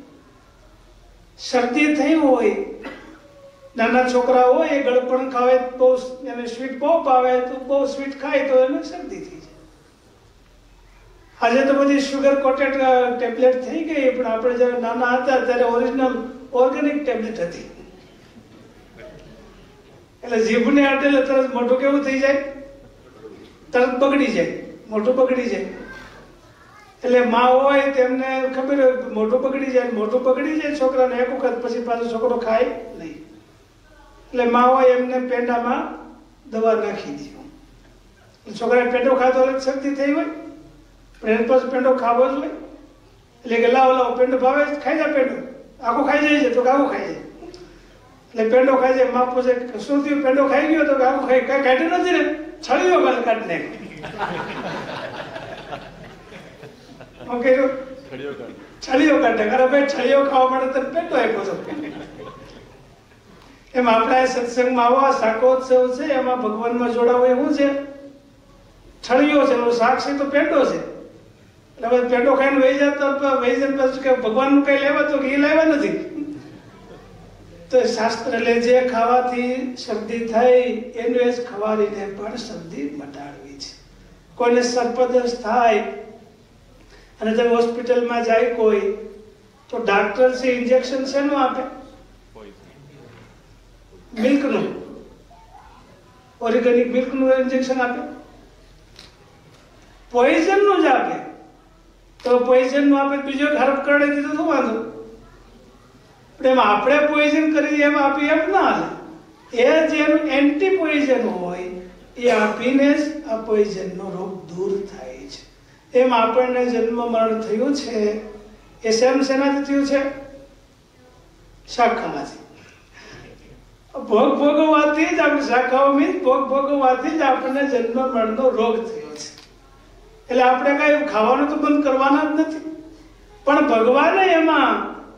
શરદી થઈ હોય, નાના છોકરા હોય એ ગળપણ ખાવે, બહુ એને સ્વીટ બહુ ભાવે, તો બહુ સ્વીટ ખાય તો એને શરદી થઈ જાય. આજે તો બધી શુગર કોટેડ ટેબ્લેટ થઈ ગઈ, પણ આપણે જયારે નાના હતા ત્યારે ઓરિજિનલ ઓર્ગેનિક ટેબ્લેટ હતી. એટલે જીભને અટેલે તરત મોઢું કેવું થઈ જાય? તરત બગડી જાય, મોઢું બગડી જાય. એટલે માં હોય તેમને ખબર હોય મોઢું બગડી જાય છોકરાને એક વખત, પછી પાછો છોકરો ખાય નહીં. એટલે માં હોય એમને પેંડામાં દવા નાખી દે. છોકરાએ પેંડો ખાધો એટલે શરદી થઈ હોય, પણ એને પછી પેંડો ખાવો જ હોય. એટલે કે લાવો પેંડો ભાવે, ખાઈ જાય પેંડો, આખું ખાઈ જાય છે તો આખું ખાઈ જાય. એટલે પેંડો ખાઈ જાય, માં પૂછે શું થયું, પેંડો ખાઈ ગયો તો આખું ખાઈ કાઢ્યું નથી ને, છળીઓ કાઢી નાખ્યો. છળીઓ કાઢે, અરે ભાઈ છળીઓ ખાવા માટે તમે પેંડો આપ્યો છો. એમ આપણા સત્સંગમાં આવો શાકોત્સવ છે, એમાં ભગવાનમાં જોડાવો એવું છે, છળીઓ છે, શાક છે તો પેંડો છે. એટલે પેંડો ખાઈને વહી જાય પછી કે ભગવાનનું કઈ લેવા તો ઘી લેવા નથી. તો શાસ્ત્ર એટલે જે ખાવાથી શરદી થઈ એનું જ ખવારીને પણ શરદી મટાડવી છે. કોઈને સર્પદંશ થાય અને તમે હોસ્પિટલમાં જાય કોઈ, તો ડાક્ટર છે ઇન્જેક્શન શેનું આપે? મિલ્કનું, ઓર્ગેનિક મિલ્કનું ઇન્જેક્શન આપે, પોઈઝનનું જ આપે. તો પોઈઝનનું આપે, બીજો ખરાબ કરાવી દીધું શું વાંધો? એમાં આપણે પોઈઝન કરી એમ આપી એમ ના હાલે. એ જેનું એન્ટી પોઈઝન હોય એ આપીને જ આ પોઈઝનનો રોગ દૂર થાય છે. એમ આપણને જન્મ મરણ થયું છે એ શેનાથી થયું છે? શાક ખાવાથી. ભોગ ભોગવવાથી જ આપણે શાક ખાવા મીન્સ ભોગ ભોગવવાથી જ આપણને જન્મ મરણનો રોગ થયો છે. એટલે આપણે કઈ ખાવાનું તો બંધ કરવાના જ નથી, પણ ભગવાને એમાં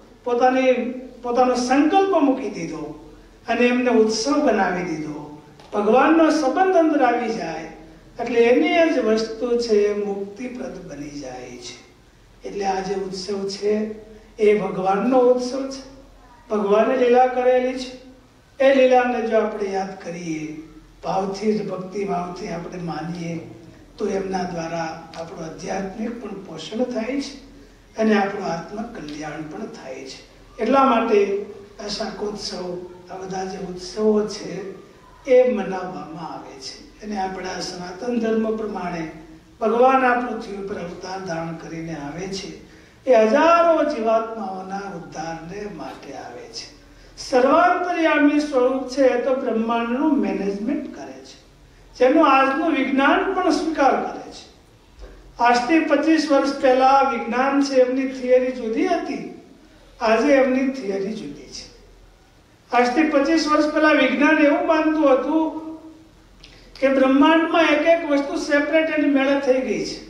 પોતાનો સંકલ્પ મૂકી દીધો અને એમને ઉત્સવ બનાવી દીધો. ભગવાનનો સંબંધ અંદર આવી જાય એટલે એની જ વસ્તુ છે મુક્તિપ્રદ બની જાય છે. એટલે આ જે ઉત્સવ છે એ ભગવાનનો ઉત્સવ છે, ભગવાને લીલા કરેલી છે. એ લીલાને જો આપણે યાદ કરીએ, ભાવથી જ ભક્તિ ભાવથી આપણે માનીએ, તો એમના દ્વારા આપણું આધ્યાત્મિક પણ પોષણ થાય છે અને આપણું આત્મ કલ્યાણ પણ થાય છે. એટલા માટે આ શાકોત્સવ, આ બધા જે ઉત્સવો છે એ મનાવવામાં આવે છે. અને આપણા સનાતન ધર્મ પ્રમાણે ભગવાન આ પૃથ્વી ઉપર અવતાર ધારણ કરીને આવે છે એ હજારો જીવાત્માઓના ઉદ્ધારને માટે આવે છે. સર્વાંતર્યામી સ્વરૂપ છે એ તો બ્રહ્માંડનું મેનેજમેન્ટ કરે છે, જેનું આજનું વિજ્ઞાન પણ સ્વીકાર કરે છે. આજથી 25 વર્ષ પહેલા વિજ્ઞાન છે એમની થિયરી જુદી હતી, આજે એમની થિયરી જુદી છે. આજથી 25 વર્ષ પહેલા વિજ્ઞાન એવું માનતું હતું કે બ્રહ્માંડમાં એક એક વસ્તુ સેપરેટ અને મેળે થઈ ગઈ છે.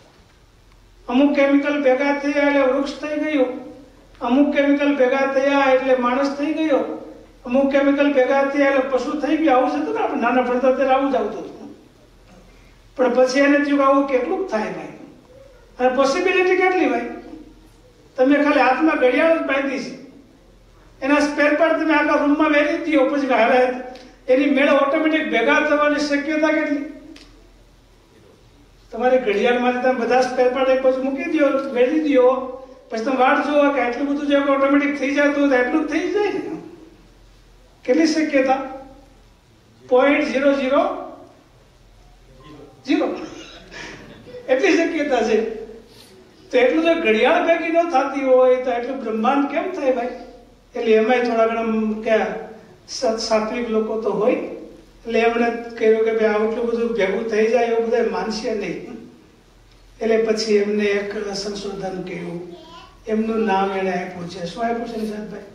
અમુક કેમિકલ ભેગા થયા એટલે વૃક્ષ થઈ ગયું, અમુક કેમિકલ ભેગા થયા એટલે માણસ થઈ ગયો, અમુક કેમિકલ ભેગા થયા એટલે પશુ થઈ ગયું. આવું જ હતું ને, આપણે નાના ભણતા ત્યારે આવું જ આવતું હતું. પણ પછી એને થયું આવું કેટલું થાય ભાઈ, અને પોસિબિલિટી કેટલી ભાઈ? તમે ખાલી હાથમાં ઘડિયાળ જ બાંધી છે, એના સ્પેર પાર્ટ તમે આખા રૂમમાં વેરી દો, પછી હારે એની મેળે ઓટોમેટિક ભેગા થવાની શક્યતા કેટલી? તમારી ઘડિયાળમાંથી તમે બધા સ્પેર પાર્ટ એક પછી મૂકી દો, વેરી દો, પછી તમે વાટ જોવો કે આટલું બધું જે ઓટોમેટિક થઈ જતું હોય એટલું જ થઈ જાય ને. કેટલી શક્યતા? 0.000 એટલી શક્યતા છે. તો એટલું જો ઘડિયાળ ભેગી ન થતી હોય તો એટલું બ્રહ્માંડ કેમ થાય ભાઈ? એટલે એમાંય થોડા ઘણા કે સાત્વિક લોકો તો હોય, એટલે એમણે કહ્યું કે ભાઈ આટલું બધું ભેગું થઈ જાય એવું બધા માનશે નહીં. એટલે પછી એમને એક સંશોધન કર્યું, એમનું નામ એને આપ્યું છે. શું આપ્યું છે નિશાંતભાઈ?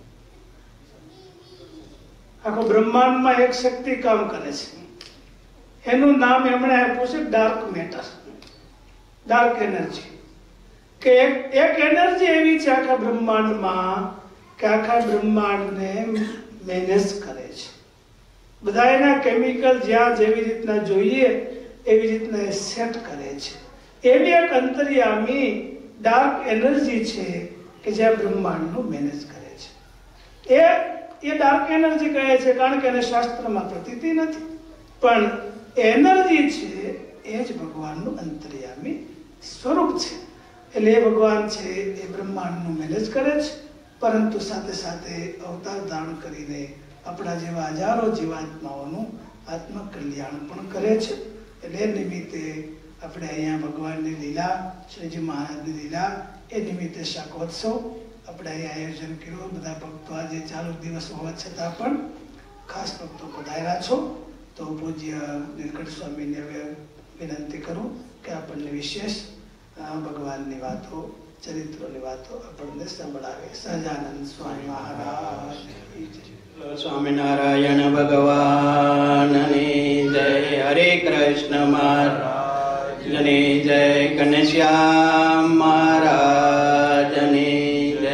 આખો બ્રહ્માંડમાં એક શક્તિ કામ કરે છે, એનું નામ એમણે આપ્યું છે ડાર્ક મેટર, ડાર્ક એનર્જી. કે એક એનર્જી એવી છે આખા બ્રહ્માંડમાં કે આખા બ્રહ્માંડને મેનેજ કરે છે. બધા એના કેમિકલ જ્યાં જેવી રીતના જોઈએ એવી રીતના એ સેટ કરે છે. એવી એક અંતર્યામી ડાર્ક એનર્જી છે કે જે બ્રહ્માંડનું મેનેજ કરે છે. એ ડાર્ક એનર્જી કહે છે કારણ કે એને શાસ્ત્રમાં પ્રતીતિ નથી, પણ એનર્જી છે એ જ ભગવાનનું અંતર્યામી સ્વરૂપ છે. એટલે એ ભગવાન છે એ બ્રહ્માંડનું મેનેજ કરે છે, પરંતુ સાથે સાથે અવતાર ધારણ કરીને આપણા જેવા હજારો જીવાત્માઓનું આત્મ કલ્યાણ પણ કરે છે. એટલે એ નિમિત્તે આપણે અહીંયા ભગવાનની લીલા, શ્રીજી મહારાજની લીલા, એ નિમિત્તે શાકોત્સવ આપણે અહીંયા આયોજન કર્યું. બધા ભક્તો આજે ચાલુ દિવસ હોવા છતાં પણ ખાસ ભક્તો પધાર્યા છો. તો પૂજ્ય નીલકંઠ સ્વામીને હવે વિનંતી કરું કે આપણને વિશેષ ભગવાનની વાતો, ચરિત્રોની વાતો આપણને સંભળાવે. સહજાનંદ સ્વામી મહારાજ. સ્વામિનારાયણ ભગવાનની જય. હરે કૃષ્ણ મહારાજની જય. ઘનશ્યામ મહારાજની જય.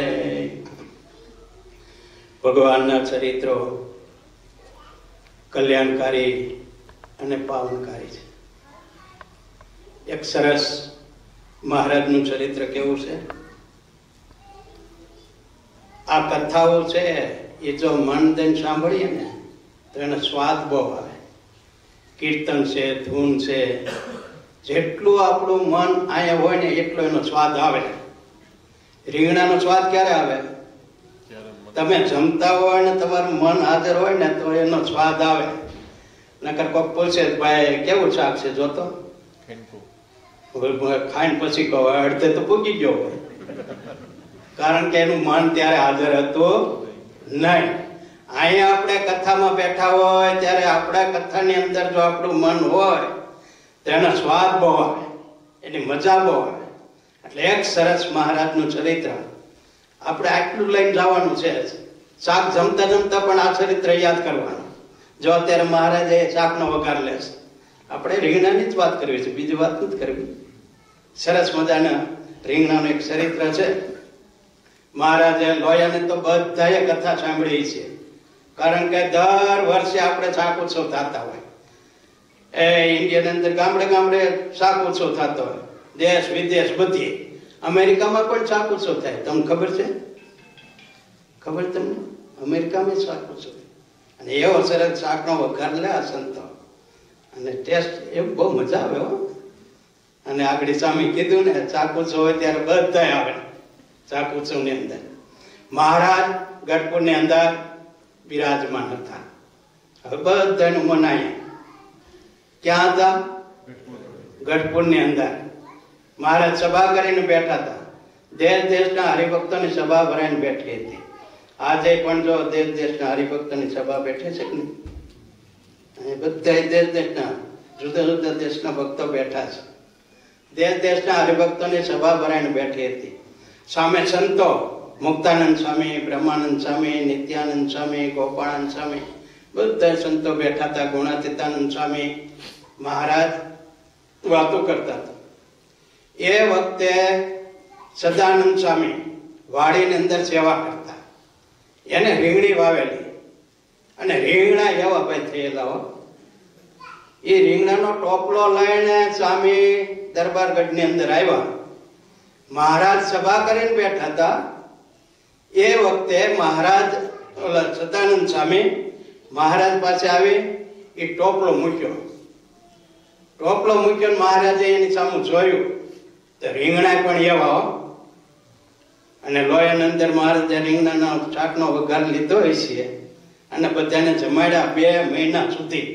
ભગવાનના ચરિત્રો કલ્યાણકારી અને પાવનકારી છે. એક સરસ મહારાજનું ચરિત્ર કેવું છે, આ કથાઓ છે એ જો મન દઈને સાંભળીએ ને તો એનો સ્વાદ બહુ આવે. કીર્તન છે, ધૂન છે, જેટલું આપણું મન અહીંયા હોય ને એટલો એનો સ્વાદ આવે. રીંગણાનો સ્વાદ ક્યારે આવે? તમે જમતા હોય ને તમારું મન હાજર હોય ને તો એનો સ્વાદ આવે. નકર કોક પૂછે ભાઈ કેવું શાક છે જોતો, ખાઈને પછી કહો અડધે તો પૂગી ગયો હોય, કારણ કે એનું મન ત્યારે હાજર હતું નહીં. અહીંયા આપણે કથામાં બેઠા હોય ત્યારે આપણા કથાની અંદર જો આપણું મન હોય તો એનો સ્વાદ બહુ આવે, એની મજા બહુ આવે. એટલે એક સરસ મહારાજનું ચરિત્ર આપણે આટલું લઈને જવાનું છે. શાક જમતા જમતા પણ આ ચરિત્ર યાદ કરવાનું. જો અત્યારે મહારાજે શાકનો વઘાર લેશે, આપણે રીંગણાની જ વાત કરવી છે, બીજી વાત નથી કરવી. સરસ મજાના રીંગણાનું એક ચરિત્ર છે. મહારાજે લોયાને તો બધાએ કથા સાંભળી છે, કારણ કે દર વર્ષે આપણે શાક ઉત્સવ થતા હોય. એ ઇન્ડિયાની અંદર ગામડે ગામડે શાક ઉત્સવ થતો હોય, દેશ વિદેશ બધી. અમેરિકામાં પણ શાક ઉત્સવ થાય, તમને ખબર છે? ખબર તમને? અમેરિકામાં શાક ઉત્સવ, અને એવો સરસ શાકનો વઘાર લે આ સંતો, અને ટેસ્ટ એ બહુ મજા આવે હો. અને આગળ સ્વામી કીધું ને શાક ઉત્સવ હોય ત્યારે બધા આવે શાક ઉત્સવની અંદર. મહારાજ ગઢપુરની અંદર બિરાજમાન હતા. હવે બધાનું મનાય ક્યાં હતા? ગઢપુરની અંદર. મહારાજ સભા કરીને બેઠા હતા. દેશ દેશના હરિભક્તોની સભા ભરાઈને બેઠી હતી. આજે પણ જો દેશ દેશના હરિભક્તોની સભા બેઠી છે કે નહીં? બધા દેશ દેશના જુદા જુદા દેશના ભક્તો બેઠા છે. દેશ દેશના હરિભક્તોની સભા ભરાઈને બેઠી હતી. સામે સંતો મુક્તાનંદ સ્વામી, બ્રહ્માનંદ સ્વામી, નિત્યાનંદ સ્વામી, ગોપાળાનંદ સ્વામી, બધા સંતો બેઠા હતા. ગુણાતીતાનંદ સ્વામી મહારાજ વાતો કરતા હતા. એ વખતે સદાનંદ સ્વામી વાડીની અંદર સેવા કરતા. એને રીંગણી વાવેલી, અને રીંગણા એવા ભાઈ થયેલા હો. એ રીંગણાનો ટોપલો લઈને સ્વામી દરબારગઢની અંદર આવ્યા. મહારાજ સભા કરીને બેઠા હતા. એ વખતે મહારાજ સદાનંદ સ્વામી મહારાજ પાસે આવી એ ટોપલો મૂક્યો. ટોપલો મૂક્યો, મહારાજે એની સામે જોયું તો રીંગણા પણ એવા હો. અને લોયાની અંદર મહારાજે રીંગણાના શાકનો વઘાર લીધો હોય છે, અને બધાને જમાડ્યા 2 મહિના સુધી.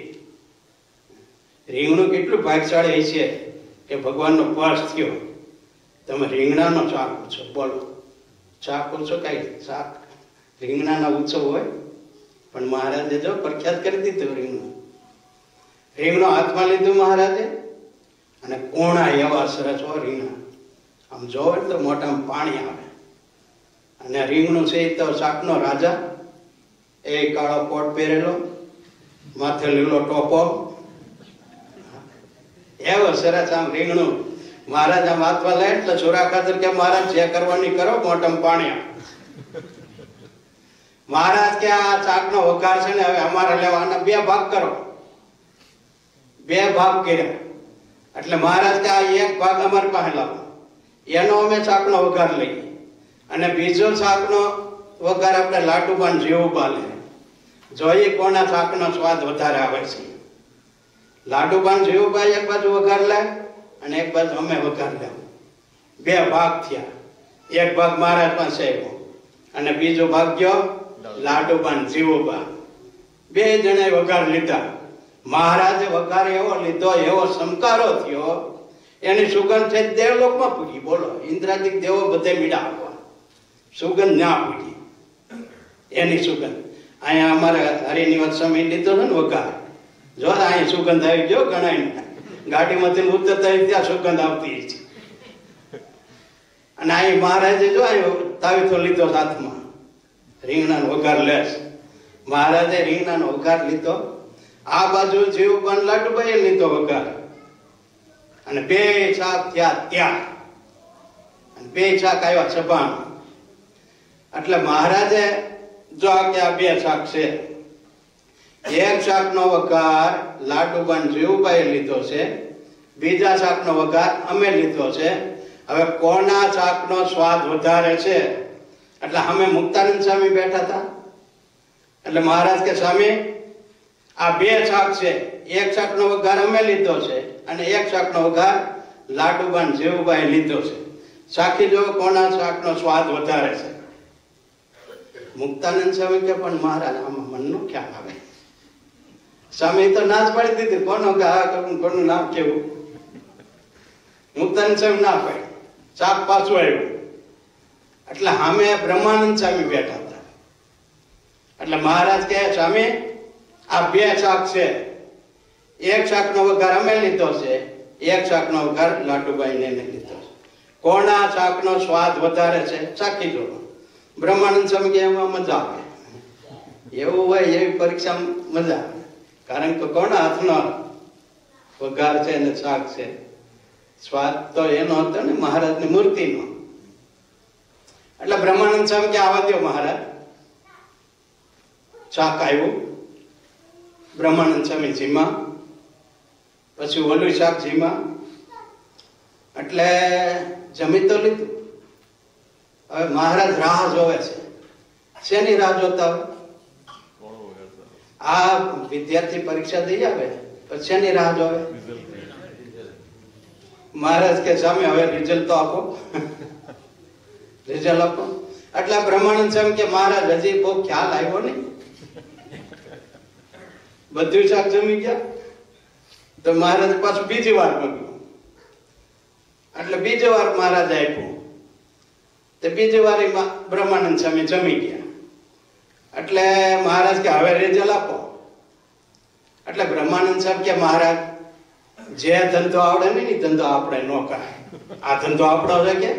રીંગણું કેટલું ભાગશાળી છે કે ભગવાનનો સ્પર્શ થયો. તમે રીંગણાનો શાક પૂછો, બોલો શાક પૂછો, કઈ શાક રીંગણાના ઉત્સવ હોય, પણ મહારાજે જો પ્રખ્યાત કરી દીધું રીંગણું. રીંગણો હાથમાં લીધું મહારાજે, અને કોણા એવા સરસ હોય રીંગણા, આમ જોવે તો મોઢામાં પાણી આવે. અને રીંગણું છે તો શાકનો રાજા. એ કાળો કોટ પહેરેલો, માથે લીલો ટોપો, એવો સરસ આમ રીંગણું. મહારાજ આમ હાથમાં લે એટલે છોરા ખાતર કે મહારાજ જે કરવાની કરો, મોઢામાં પાણી આવે. મહારાજ કે આ શાકનો વઘાર છે ને હવે અમારે લેવાના 2 ભાગ કરો. 2 ભાગ કર્યા. એટલે મહારાજ કે આ 1 ભાગ અમારી પાસે લાવો, એનો અમે શાકનો વઘાર લઈએ, અને બીજો શાકનો વઘાર આપણે લાડુબાન જેવું બાલે. જોઈએ કોના શાકનો સ્વાદ વધારે આવે છે. લાડુબાન જેવું 1 બાજુ વઘાર લે, અને 1 બાજુ અમે વઘાર લેવું. 2 ભાગ થયા. 1 ભાગ મહારાજ પાસે આવ્યો, અને બીજો ભાગ ગયો લાડુબાન જીવુબા. 2 જણાએ વઘાર લીધા. મહારાજે વઘાર એવો લીધો, એવો સંકારો થયો, એની સુગંધ છે દેવલોકમાં પૂગી. બોલો, ઇન્દ્રાદિક દેવો બધે મીડા આવવા, સુગંધ ના પૂગી એની સુગંધ. અહીંયા અમારે હરિનિવાસ સ્વામી લીધો છે ને વઘાર, જો અહીંયા સુગંધ આવી ગયો ગણાય, ગાડીમાંથી ઉતરતા ત્યાં સુગંધ આવતી છે. અને અહીં મહારાજે જો આવ્યો તાવીથો લીધો હાથમાં, રીંગણાનો વઘાર લેશ. મહારાજે રીંગણાનો વઘાર લીધો, આ બાજુ જીવબાન લાડુભાઈ લીધો વઘાર, અને બે શાક થયા ત્યાં, અને બે શાક આવ્યા સભામાં. એટલે મહારાજે જો કે આ બે શાક છે, એક શાકનો વઘાર લાડુબાન જીવભાઈ લીધો છે, બીજા શાકનો વઘાર અમે લીધો છે. હવે કોના શાકનો સ્વાદ વધારે છે? એટલે અમે મુક્તાનંદ સ્વામી બેઠા હતા. એટલે મહારાજ કે સ્વામી, આ બે શાક છે, એક શાકનો વઘાર અમે લીધો છે અને એક શાકનો વઘાર લાડુબાન જીવભાઈ લીધો છે. સાખી જો કોના શાકનો સ્વાદ વધારે છે. મુક્તાનંદ સ્વામી કે પણ મહારાજ આમાં મનનો ખ્યાલ આવે. સ્વામી તો ના જ પાડી દીધી, કોનું નામ કેવું. મુક્તાનંદ સ્વામી ના પાડી, શાક પાછું આવ્યું. એટલે સામે બ્રહ્માનંદ સ્વામી બેઠા હતા. એટલે મહારાજ કહે સ્વામી, આ બે શાક છે, એક શાકનો વઘાર અમે લીધો છે, એક શાકનો વઘાર લાડુભાઈ ને લીધો છે. કોના શાકનો સ્વાદ વધારે છે ચાખી જો. બ્રહ્માનંદ સ્વામી કે એમાં મજા આવે. એવું હોય એવી પરીક્ષા મજા આવે, કારણ કે કોના હાથનો વઘાર છે ને શાક છે, સ્વાદ તો એનો હતો ને મહારાજની મૂર્તિનો. એટલે બ્રહ્માનંદ સ્વામી કે આવા દો મહારાજ. શાક આવ્યું, બ્રહ્માનંદ સ્વામી જીમા, પછી ઓલું શાક જીમા. એટલે જમી તો લીધું. હવે મહારાજ રાહ જોવે છે. શેની રાહ જોતા હોય? આ વિદ્યાર્થી પરીક્ષા દઈ આવે પછી શેની રાહ જોવે? મહારાજ કે સ્વામી હવે રિઝલ્ટ તો આપો, રિઝલ્ટ આપો. એટલે બ્રહ્માનંદ સ્વામી કે મહારાજ હજી બહુ ખ્યાલ આવ્યો નહીં, બધું શાક જમી ગયા. તો મહારાજ પાછું બીજી વાર માંગ્યું. એટલે બીજી વાર મહારાજ આપ્યું. તે બીજી વાર બ્રહ્માનંદ સ્વામી જમી ગયા. એટલે મહારાજ કે હવે રિઝલ્ટ આપો. એટલે બ્રહ્માનંદ સાહેબ કે મહારાજ, જે ધંધો આવડે ને એ ધંધો આપણે ન કરાય. આ ધંધો આપણો છે કે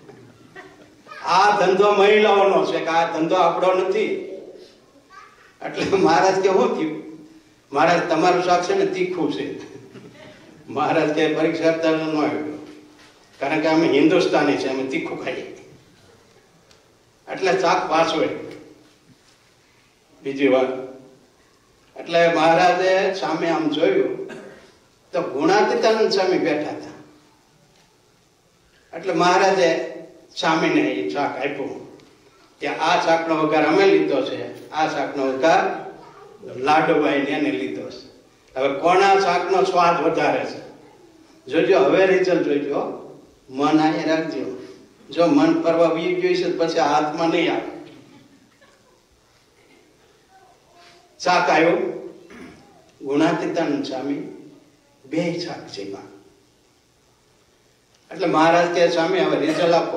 આ ધંધો મહિલાઓનો છે, કે આ ધંધો આપણો નથી. એટલે મહારાજ કે શું થયું? મહારાજ તમારું શાક છે ને તીખું છે. મહારાજ કે પરીક્ષા આપતા ન આવ્યું, કારણ કે અમે હિન્દુસ્તાની છે, અમે તીખું ખાઈએ. એટલે શાક પાછું બીજી વાર. એટલે મહારાજે સામે આમ જોયું તો ગુણાતીતાનંદ સ્વામી બેઠા હતા. એટલે મહારાજે સ્વામીને એ શાક આપ્યું કે આ શાકનો વઘાર અમે લીધો છે, આ શાકનો વઘાર લાડુભાઈ એને લીધો છે. હવે કોના શાકનો સ્વાદ વધારે છે જોજો. હવે રિઝલ્ટ જોઈજો, મન અહીંયા રાખજો. જો મન પરવા વી ગયું છે પછી હાથમાં નહીં આવે. શાક આવ્યું, ગુણાતીતાનંદ સ્વામી બે શાક છે. એટલે મહારાજ કે સ્વામી હવે રિઝલ્ટ આપો.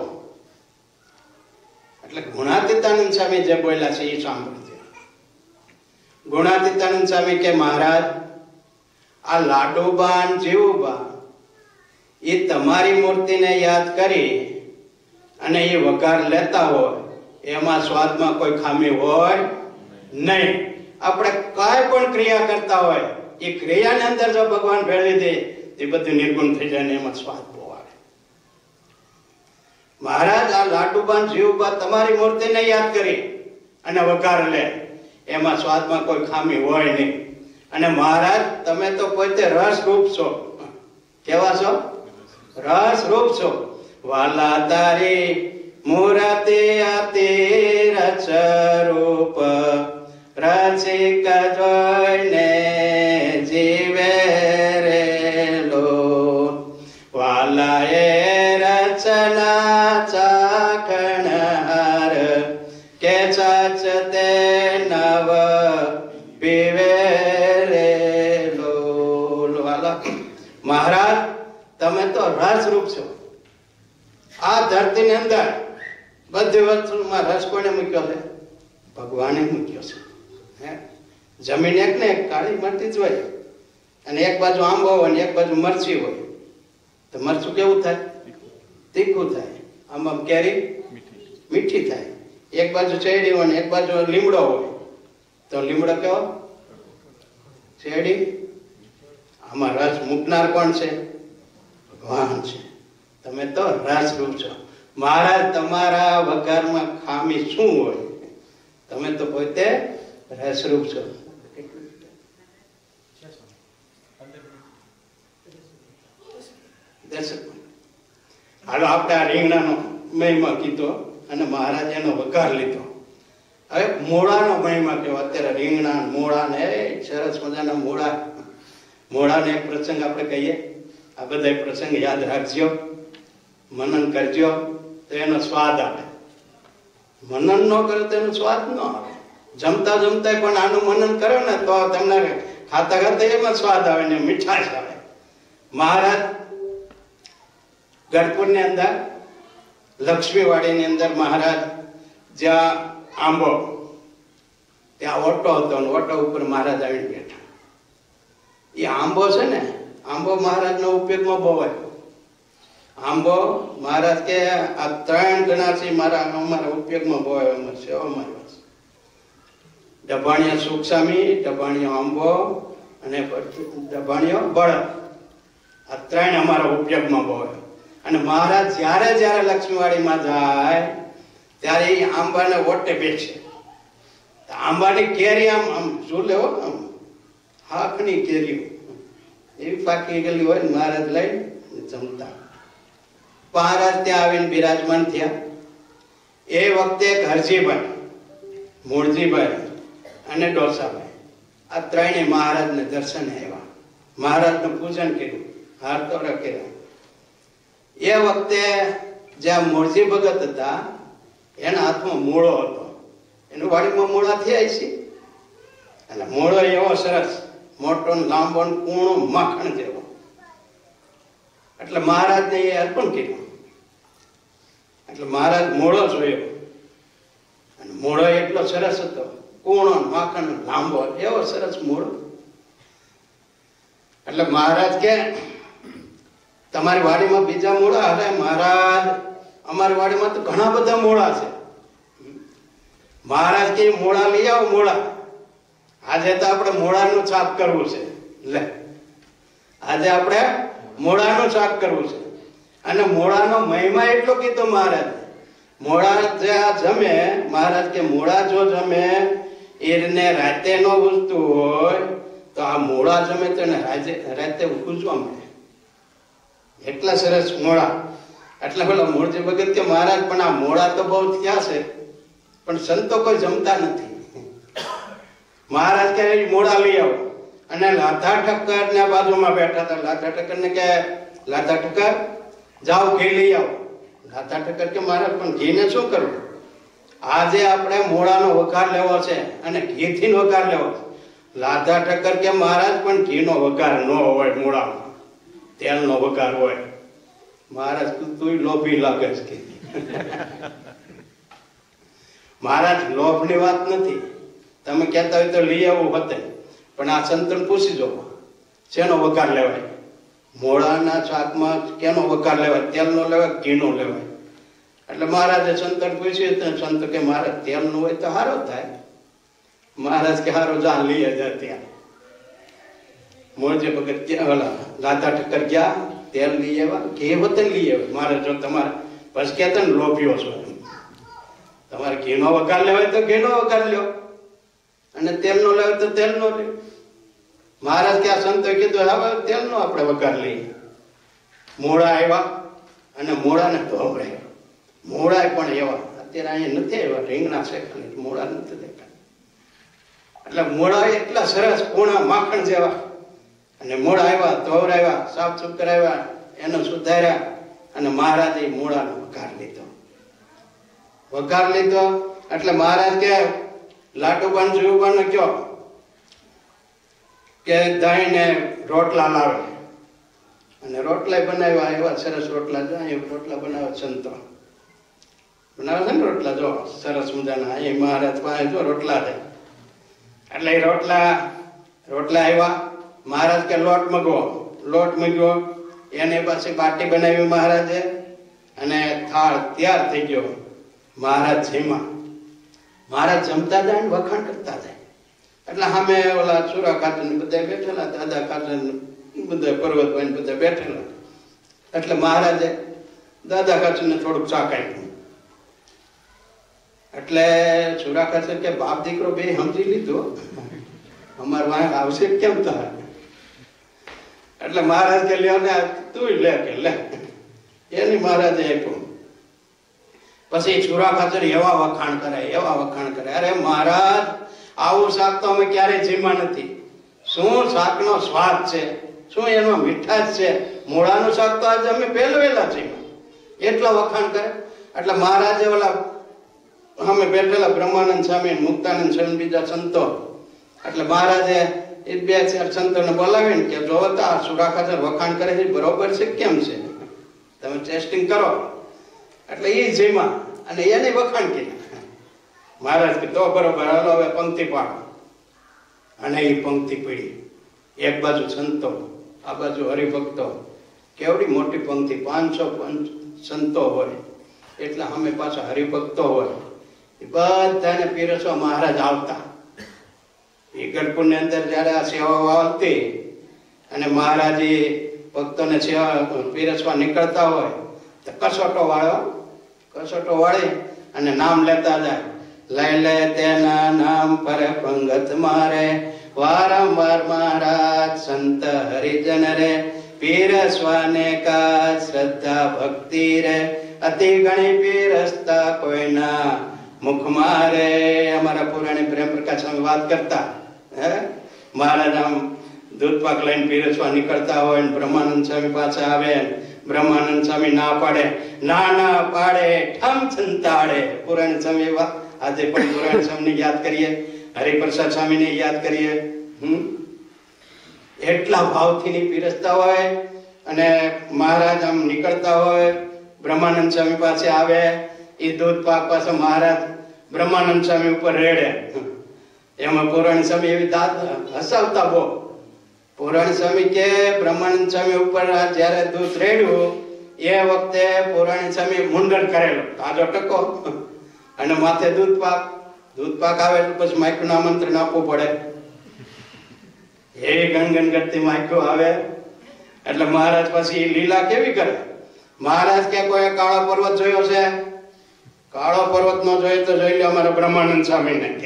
એટલે ગુણાતીતાનંદ સ્વામી જે બોલ્યા છે એ સાંભળજો. ગુણાતીતાનંદ સ્વામી કે મહારાજ, આ લાડુબાન જીવુબા એ તમારી મૂર્તિને યાદ કરી અને એ વઘાર લેતા હોય, એમાં સ્વાદમાં કોઈ ખામી હોય નહીં. આપણે કાંઈ પણ ક્રિયા કરતા હોય એ ક્રિયાની અંદર જો ભગવાન ભેળવી દે એ બધું નિર્ગુણ થઈ જાય ને એમાં સ્વાદ બહુ આવે. મહારાજ, આ લાડુબાન જીવુબા તમારી મૂર્તિને યાદ કરી અને વઘાર લે, એમાં સ્વાદમાં કોઈ ખામી હોય નહીં. અને મહારાજ, તમે તો પોતે રસ રૂપ છો. કેવા છો? રસ રૂપ છો. વાલા તારી મૂર્તિ અતિ રસ રૂપ, રસિક જોઈને જીવે રેલો. વાલા એ રચના ચાખણહાર, કે સચ તે નવ પીવે રેલો. મહારાજ તમે તો રસરૂપ છો. આ ધરતીની અંદર બધી વસ્તુમાં રસ કોને મૂક્યો છે? ભગવાને મૂક્યો છે. હે જમીન એક ને એક કાળી માટી જ હોય, અને એક બાજુ આંબો હોય ને એક બાજુ મરચી હોય, તો મરચું કેવું થાય? તીખું થાય. આંબામાં કેરી મીઠી થાય. એક બાજુ શેરડી હોય ને એક બાજુ લીમડો હોય, તો લીમડો કેવો? શેરડી. આમાં રસ મૂકનાર કોણ છે? ભગવાન છે. તમે તો રસરૂપ છો. મહારાજ તમારા વઘારમાં ખામી શું હોય? તમે તો પોતે રસરૂપ છો. હાલો આપણે આ રીંગણાનો મહિમા કીધો અને મહારાજ એનો વઘાર લીધો. હવે મોળાનો મહિમા કેવો? અત્યારે રીંગણા મોળા ને સરસ મજાના મોળાનો એક પ્રસંગ આપણે કહીએ. આ બધા પ્રસંગ યાદ રાખજો, મનન કરજો, તો એનો સ્વાદ આવે. મનન ન કરે તો એનો સ્વાદ ન આવે. જમતા જમતા પણ આનું મનન કરો ને તો તમને ખાતા ખાતા એમાં સ્વાદ આવે ને મીઠાશ આવે. મહારાજ ગઢપુર ની અંદર લક્ષ્મીવાડી ની અંદર મહારાજ જ્યાં આંબો, ત્યાં ઓટો હતો, ઓટો ઉપર મહારાજ આવીને બેઠા. એ આંબો છે ને, આંબો મહારાજનો ઉપયોગમાં બહુ આવ્યો. આંબો મહારાજ કે આ 3 જણા છે અમારા ઉપયોગમાં બહુ આવ્યો, સેવામાં આવ્યો છે. ડભાણીયા સુખસ્વામી, ડભાણીયો આંબો અને ડભાણીયો બળદ, આ 3 અમારા ઉપયોગમાં બહુ આવ્યો. અને મહારાજ જ્યારે જ્યારે લક્ષ્મીવાડીમાં જાય ત્યારે એ આંબાને ઓટે બેસે. આંબાની કેરી આમ આમ શું લેવો, આમ હાકની કેરી એવી પાકી ગયેલી હોય, મહારાજ લઈને જમતા. મહારાજ ત્યાં આવીને બિરાજમાન થયા. એ વખતે હરજીભાઈ, મૂળજીભાઈ અને ડોસાભાઈ, આ 3 મહારાજને દર્શને આવ્યા. મહારાજનું પૂજન કર્યું, હારતોરા કર્યા. એ વખતે જ્યાં મૂળજી ભગત હતા એના હાથમાં મૂળો હતો. એનું વાડીમાં મૂળા થયા છે, અને મૂળો એવો સરસ મોટો લાંબો કૂણો માખણ જેવો. એટલે મહારાજને એ અર્પણ કર્યું. એટલે મહારાજ મૂળો જોયો, અને મૂળો એટલો સરસ હતો, કૂણો માખણ લાંબો એવો સરસ મૂળો. એટલે મહારાજ કે તમારી વાડીમાં બીજા મૂળા? અરે મહારાજ અમારી વાડીમાં તો ઘણા બધા મૂળા છે. મહારાજ કે મૂળા લઈ આવો. મૂળા આજે તો આપણે મૂળાનું શાક કરવું છે. લે આજે આપણે મૂળાનું શાક કરવું છે. અને મૂળાનો મહિમા એટલો કીધો મહારાજ. મૂળા જે જમે, મહારાજ કે મૂળા જો જમે એને રાતે ન ઉજતું હોય તો આ મૂળા જમે તો એને રાતે ઉજવા મળે. એટલા સરસ મોળા. એટલે પેલા મૂળજી ભગત કે મહારાજ પણ આ મોળા તો બહુ થયા છે, પણ સંતો કોઈ જમતા નથી. મહારાજ કે મોળા લઈ આવો. અને લાધા ઠક્કર ને બાજુમાં બેઠા હતા. લાધા ઠક્કર ને કે લાધા ઠક્કર જાઓ ઘી લઈ આવો. લાધા ઠક્કર કે મહારાજ પણ ઘીને શું કરવું? આજે આપણે મોળાનો વઘાર લેવો છે અને ઘીથી વઘાર લેવો છે. લાધા ઠક્કર કે મહારાજ પણ ઘીનો વઘાર ન હોય, મોળામાં તેલનો વઘાર હોય. મહારાજ તું લોભી લાગે છે. મહારાજ લોભની વાત નથી. તમે કહેતા હોય તો લઈ આવવું હોતે, પણ આ સંતન પૂછી જો શેનો વઘાર લેવાય? મોળાના શાકમાં કેનો વઘાર લેવાય? તેલનો લેવાય, ઘીનો લેવાય? એટલે મહારાજે સંતન પૂછ્યું તો સંત કે મહારાજ તેલનું હોય તો સારો થાય. મહારાજ કે સારો જા લઈ જા. ત્યાં મૂળજી ભગત ગયા, ઓલા લાધા ઠક્કર ગયા, તેલ લઈ આવ્યા, ઘી વતન લઈ આવ્યા. મારે જો તમારે બસ કહેતા ને લોભીઓ છો, તમારે ઘીનો વઘાર લેવાય તો ઘીનો વઘાર લ્યો, અને તેલનો લેવાય તો તેલનો લ્યો. મહારાજ કે આ સંતોએ કીધું હવે તેલનો આપણે વઘાર લઈએ. મોળા આવ્યા અને મોળાને ધોવડાવ્યા. મોળા પણ એવા અત્યારે અહીંયા નથી આવ્યા, રીંગણા છે ખાલી, મોળા નથી દેખાતા. એટલે મોળા એટલા સરસ કૂણા માખણ જેવા. અને મોળા આવ્યા, ધોવરાવ્યા, સાફ સુફ કરાવ્યા, એને સુધાર્યા, અને મહારાજે મોળાનો વઘાર લીધો. વઘાર લીધો એટલે મહારાજ કે લાટુબાન જીવુબાને કયો કે દહીં ને રોટલા લાવે. અને રોટલા બનાવ્યા, એવા સરસ રોટલા જો અહીંયા રોટલા બનાવે સંતો બનાવે છે ને રોટલા જો સરસ મજાના. અહીં મહારાજ પાસે જો રોટલા છે. એટલે એ રોટલા આવ્યા. મહારાજ કે લોટ મગવો. એની પાસે બાટી બનાવી મહારાજે અને થાળ તૈયાર થઈ ગયો. મહારાજ જમ્યા. મહારાજ જમતા જાય ને વખાણ કરતા જાય. એટલે સામે ઓલા સુરા ખાતર બધા બેઠેલા, દાદા ખાતર બધા પર્વતભાઈ બધા બેઠેલા. એટલે મહારાજે દાદા ખાચરને થોડુંક શાક આપ્યું. એટલે સુરા ખાચર કે બાપ દીકરો બે સમજી લીધું, અમારે વાંક આવશે કેમ થાય? એટલે મહારાજ કે લ્યો ને તું લે કે લે. એની મહારાજે આપ્યું. પછી સુરા ખાચર એવા વખાણ કરે, અરે મહારાજ આવું શાક તો અમે ક્યારેય જમ્યા નથી. શું શાકનો સ્વાદ છે, શું એનો મીઠાશ છે. મૂળાનું શાક તો આજે અમે પહેલા જમ્યા. એટલા વખાણ કરે. એટલે મહારાજે ઓલા અમે બેઠેલા બ્રહ્માનંદ સ્વામી, મુક્તાનંદ સ્વામી, બીજા સંતો, એટલે મહારાજે એ 2-4 સંતોને બોલાવીને કે જો આ સુરા ખાચર વખાણ કરે છે બરોબર છે કેમ છે, તમે ટેસ્ટિંગ કરો. એટલે એ જમ્યા અને એને વખાણ કર્યા. મહારાજ કે તો બરોબર, હાલો હવે પંક્તિ પાડો. અને એ પંક્તિ પડી. એક બાજુ સંતો, આ બાજુ હરિભક્તો. કેવડી મોટી પંક્તિ, 500 સંતો હોય, એટલે અમે પાછા હરિભક્તો હોય. એ બધાને પીરસવા મહારાજ આવતા. એ ગઢપુર ની અંદર જયારે આ સેવાઓ આવતી અને મહારાજ ભક્તોને સેવા પીરસવા નીકળતા હોય તો કસોટો વાળી અને નામ લેતા જાય. લઈ લે તેના નામ પર પંગત મારે, વારંવાર મહારાજ સંત હરિજન રે, પીરસવાને કા શ્રદ્ધા ભક્તિ રે, અતિ ગણી પીરસતા કોઈના મુખ મારે. અમારા પુરાણી પ્રેમ પ્રકાશ સ્વામી વાત કરતા, મહારાજ આમ દૂધ પાક લઈને પીરસવા નીકળતા હોય ને બ્રહ્માનંદ સ્વામી પાછા આવે. બ્રહ્માનંદ સ્વામી ના પાડે, ના પાડે, ઠમ છંતાડે. પુરાણી સ્વામી એવા. આજે પણ પુરાણી સ્વામીને યાદ કરીએ, હરિપ્રસાદ સ્વામીને યાદ કરીએ. એટલા ભાવથી પીરસતા હોય. અને મહારાજ આમ નીકળતા હોય, બ્રહ્માનંદ સ્વામી પાસે આવે. એ દૂધ પાક પાસે મહારાજ બ્રહ્માનંદ સ્વામી ઉપર રેડે. એમાં પુરાણી સ્વામી એવી દાદ હસાવતા બહુ. પુરાણી સ્વામી કે બ્રહ્માનંદ સ્વામી ઉપર જયારે દૂધ રેડ્યું એ વખતે પુરાણી સ્વામી મુંડન કરેલો, તાજો ટકો, અને માથે દૂધ પાક આવે તો પછી માઇક્રોનું આમંત્રણ આપવું પડે. એ ગણગણ કરતી માઇક્રો આવે એટલે મહારાજ પછી લીલા કેવી કરે. મહારાજ કે કોઈ કાળો પર્વત જોયો છે? કાળો પર્વત નો જોયો તો જોઈ લો અમારા બ્રહ્માનંદ સ્વામી ને.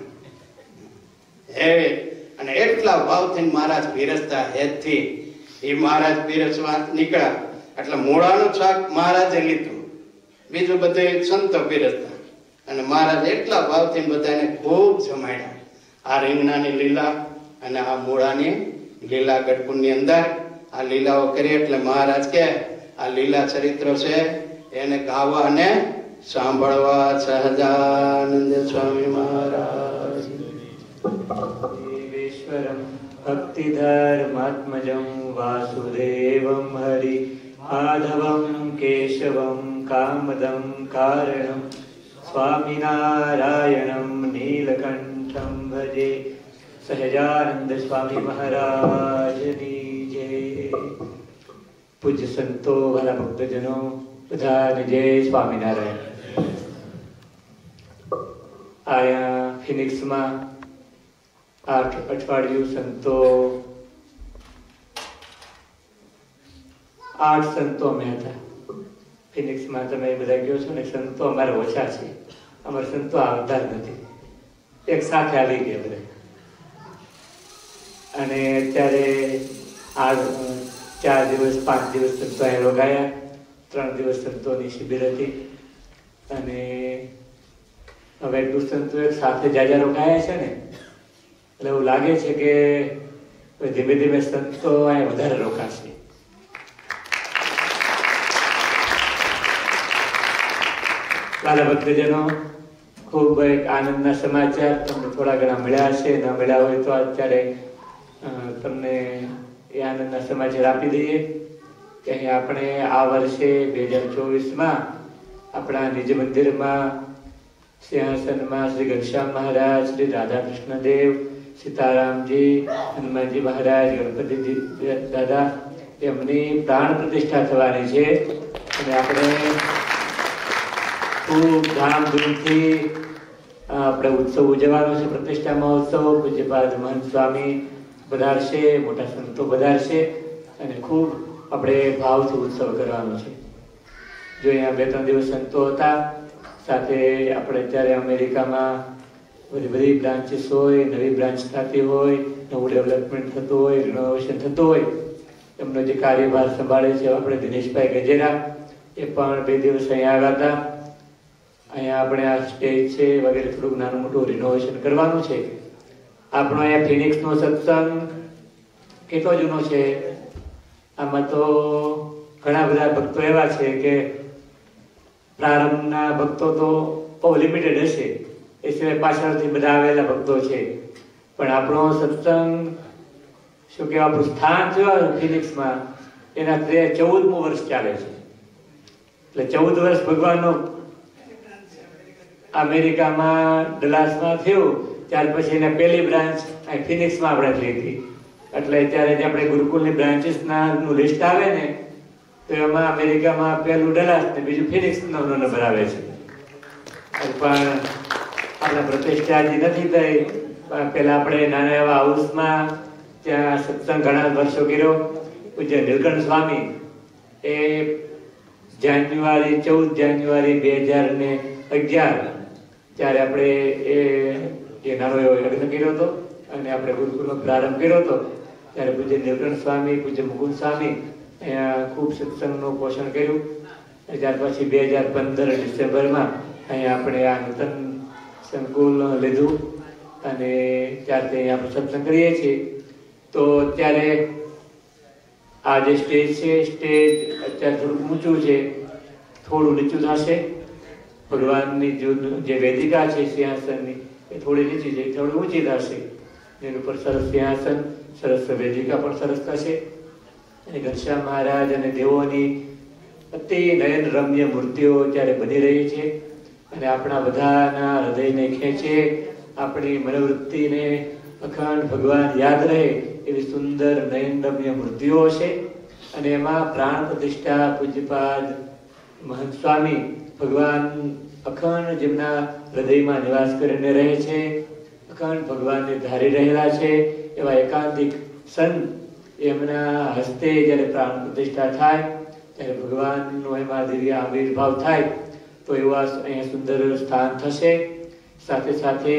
અને એટલા ભાવથી મહારાજ પીરસતા. હેતથી એ મહારાજ પીરસવા નીકળ્યા એટલે મૂળાનું શાક મહારાજે લીધું, બીજું બધે સંતો પીરસતા. અને મહારાજ એટલા ભાવથી બધાને ખૂબ જમાડ્યા. આ રીંગણાની લીલા અને આ મૂળાની લીલા ગઢપુરની અંદર આ લીલાઓ કરી. એટલે મહારાજ કે આ લીલા ચરિત્રો છે એને ગાવા અને સાંભળવા સહજાનંદ સ્વામી મહારાજ. દેવેશ્વરમ ભક્તિધર્માત્મજં વાસુદેવમ હરિ માધવમ કેશવમ કામદમ કારણમ સ્વામિનારાયણમ નીલકંઠમ ભજે. સહજાનંદ સ્વામી મહારાજની જય. પૂજ્ય સંતો, વાલા ભક્તજનો, બધાને જય સ્વામિનારાયણ. આયા ફિનિક્સમાં 8 અઠવાડિયું સંતો 8 સંતો અમે હતા ફિનિક્સમાં. તમે બધા ગયો છો ને, સંતો અમારે ઓછા છે, અમારે સંતો આવતા જ નથી, એક સાથે આવી ગયા બધા. અને અત્યારે આ 4 દિવસ 5 દિવસ સંતો અહીં રોકાયા. 3 દિવસ સંતોની શિબિર હતી. અને હવે એટલું સંતો એક સાથે જાજા રોકાયા છે ને, એટલે એવું લાગે છે કે ધીમે ધીમે સંતો અહીંયા વધારે રોકાશે. વાલા ભક્તજનો, ખૂબ એક આનંદના સમાચાર તમને થોડા ઘણા મળ્યા હશે. ન મળ્યા હોય તો અત્યારે તમને એ આનંદના સમાચાર આપી દઈએ. કે અહીં આપણે આ વર્ષે 2024માં આપણા નિજ મંદિરમાં સિંહાસનમાં શ્રી ઘનશ્યામ મહારાજ, શ્રી રાધાકૃષ્ણ દેવ, સીતારામજી, હનુમાનજી મહારાજ, ગણપતિજી દાદા એમની પ્રાણ પ્રતિષ્ઠા થવાની છે. અને આપણે ખૂબ ધામધૂમથી આપણે ઉત્સવ ઉજવવાનો છે. પ્રતિષ્ઠા મહોત્સવ પૂજ્યપાદ મહંત સ્વામી પધારશે, મોટા સંતો પધારશે અને ખૂબ આપણે ભાવથી ઉત્સવ કરવાનો છે. જો અહીંયા 2-3 દિવસ સંતો હતા, સાથે આપણે અત્યારે અમેરિકામાં બધી બ્રાન્ચીસ હોય, નવી બ્રાન્ચ થતી હોય, નવું ડેવલપમેન્ટ થતું હોય, રિનોવેશન થતું હોય, એમનો જે કાર્યભાર સંભાળે છે આપણે દિનેશભાઈ ગજેરા, એ પણ 2 દિવસ અહીંયા આવ્યા હતા. અહીંયા આપણે આ સ્ટેજ છે વગેરે થોડુંક નાનું મોટું રિનોવેશન કરવાનું છે. આપણો અહીંયા ફિનિક્સનો સત્સંગ કેટલો જૂનો છે? આમાં તો ઘણા બધા ભક્તો એવા છે કે પ્રારંભના ભક્તો તો બહુ લિમિટેડ હશે, એ સિવાય પાછળથી બધા આવેલા ભક્તો છે. પણ આપણો સત્સંગ શું કહેવાય, આપણું સ્થાન જોયું ફિનિક્સમાં એના 14મું વર્ષ ચાલે છે. એટલે 14 વર્ષ ભગવાનનો અમેરિકામાં ડલાસમાં થયું, ત્યાર પછી એને પહેલી બ્રાન્ચ અહીં ફિનિક્સમાં આપણે લીધી. એટલે ત્યારે જે આપણે ગુરુકુલની બ્રાન્ચીસના નું લિસ્ટ આવે ને, તો એમાં અમેરિકામાં પહેલું ડલાસ ને બીજું ફિનિક્સનો નંબર આવે છે. પણ આપણે પ્રતિષ્ઠા હજી નથી થઈ. પહેલા આપણે નાના એવા હાઉસમાં ત્યાં સત્સંગ ઘણા વર્ષો કર્યો. પૂજ્ય નીલકંઠ સ્વામી એ 14 જાન્યુઆરી 2011 ત્યારે આપણે એ નાનો એવો યજ્ઞ કર્યો હતો અને આપણે ગુરુકુળનો પ્રારંભ કર્યો હતો. ત્યારે પૂજ્ય નીલકંઠ સ્વામી, પૂજ્ય મુકુંદ સ્વામી અહીંયા ખૂબ સત્સંગનું પોષણ કર્યું. ત્યાર પછી 2015 ડિસેમ્બરમાં અહીંયા આપણે આ નૂતન સંકુલ લીધું અને ત્યારથી અહીંયા આપણે સત્સંગ કરીએ છીએ. તો અત્યારે આ જે સ્ટેજ છે, સ્ટેજ અત્યારે થોડુંક ઊંચું છે, થોડું નીચું થશે. ભગવાનની જે વેદિકા છે સિંહાસનની એ થોડી નીચી છે, થોડી ઊંચી થશે. એની ઉપર સરસ સિંહાસન, સરસ વેદિકા પણ સરસ થશે. અને ઘનશ્યામ મહારાજ અને દેવોની અતિ નયન રમ્ય મૂર્તિઓ ત્યારે બની રહી છે અને આપણા બધાના હૃદયને ખેંચે, આપણી મનોવૃત્તિને અખંડ ભગવાન યાદ રહે એવી સુંદર નયન રમ્ય મૂર્તિઓ છે. અને એમાં પ્રાણ પ્રતિષ્ઠા પૂજ્યપાદ મહંત સ્વામી ભગવાન અખંડ જેમના હૃદયમાં નિવાસ કરીને રહે છે, અખંડ ભગવાનને ધારી રહેલા છે એવા એકાંતિક સંત, એમના હસ્તે જ્યારે પ્રાણ પ્રતિષ્ઠા થાય ત્યારે ભગવાનનો એમાં દિવ્ય આવિર્ભાવ થાય. તો એવા અહીંયા સુંદર સ્થાન થશે. સાથે સાથે